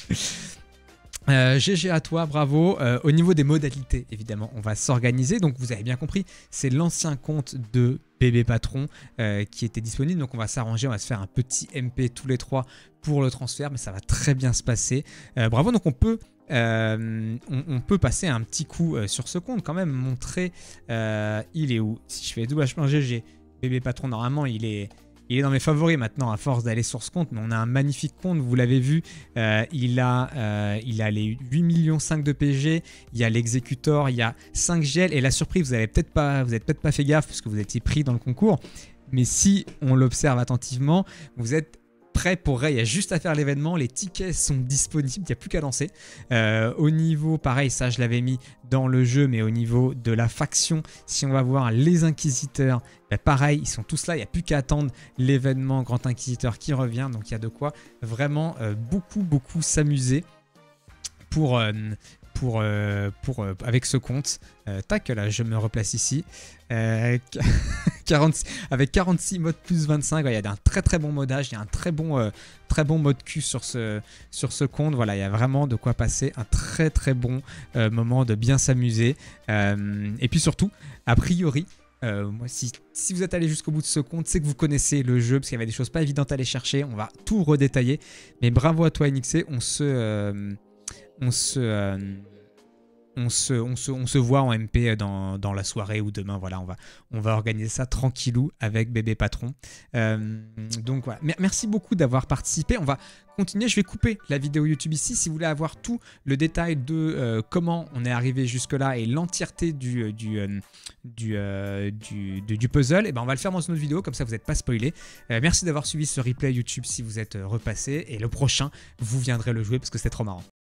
Euh, G G à toi, bravo. Euh, au niveau des modalités, évidemment, on va s'organiser. Donc, vous avez bien compris, c'est l'ancien compte de Bébé Patron euh, qui était disponible. Donc, on va s'arranger, on va se faire un petit M P tous les trois pour le transfert, mais ça va très bien se passer. Euh, bravo, donc on peut, euh, on, on peut passer un petit coup euh, sur ce compte quand même, montrer euh, il est où. Si je fais double H G G, Bébé Patron, normalement, il est... Il est dans mes favoris maintenant à force d'aller sur ce compte, mais on a un magnifique compte, vous l'avez vu. Euh, il, a, euh, il a les huit virgule cinq millions de P G, il y a l'exécutor, il y a cinq G L. Et la surprise, vous n'avez peut-être pas, vous n'êtes peut-être pas fait gaffe parce que vous étiez pris dans le concours. Mais si on l'observe attentivement, vous êtes prêt pour Ray. Il y a juste à faire l'événement. Les tickets sont disponibles, il n'y a plus qu'à lancer. Euh, au niveau, pareil, ça je l'avais mis dans le jeu, mais au niveau de la faction, si on va voir les Inquisiteurs, bah pareil, ils sont tous là. Il n'y a plus qu'à attendre l'événement Grand Inquisiteur qui revient. Donc il y a de quoi vraiment euh, beaucoup, beaucoup s'amuser pour... Euh, Pour, euh, pour, euh, avec ce compte. Euh, tac, là, je me replace ici. Euh, quarante, avec quarante-six modes plus vingt-cinq, ouais, il y a un très très bon modage, il y a un très bon, euh, très bon mode Q sur ce, sur ce compte. Voilà, il y a vraiment de quoi passer un très très bon euh, moment de bien s'amuser. Euh, et puis surtout, a priori, Euh, moi, si, si vous êtes allé jusqu'au bout de ce compte, c'est que vous connaissez le jeu, parce qu'il y avait des choses pas évidentes à aller chercher. On va tout redétailler. Mais bravo à toi, N X C. On se... Euh, On se, euh, on, se, on, se, on se voit en M P dans, dans la soirée ou demain. Voilà, on va, on va organiser ça tranquillou avec Bébé Patron. Euh, donc voilà, merci beaucoup d'avoir participé. On va continuer. Je vais couper la vidéo YouTube ici. Si vous voulez avoir tout le détail de euh, comment on est arrivé jusque-là et l'entièreté du, du, euh, du, euh, du, du, du puzzle, et ben on va le faire dans une autre vidéo. Comme ça, vous n'êtes pas spoilé. Euh, merci d'avoir suivi ce replay YouTube si vous êtes repassé. Et le prochain, vous viendrez le jouer parce que c'était trop marrant.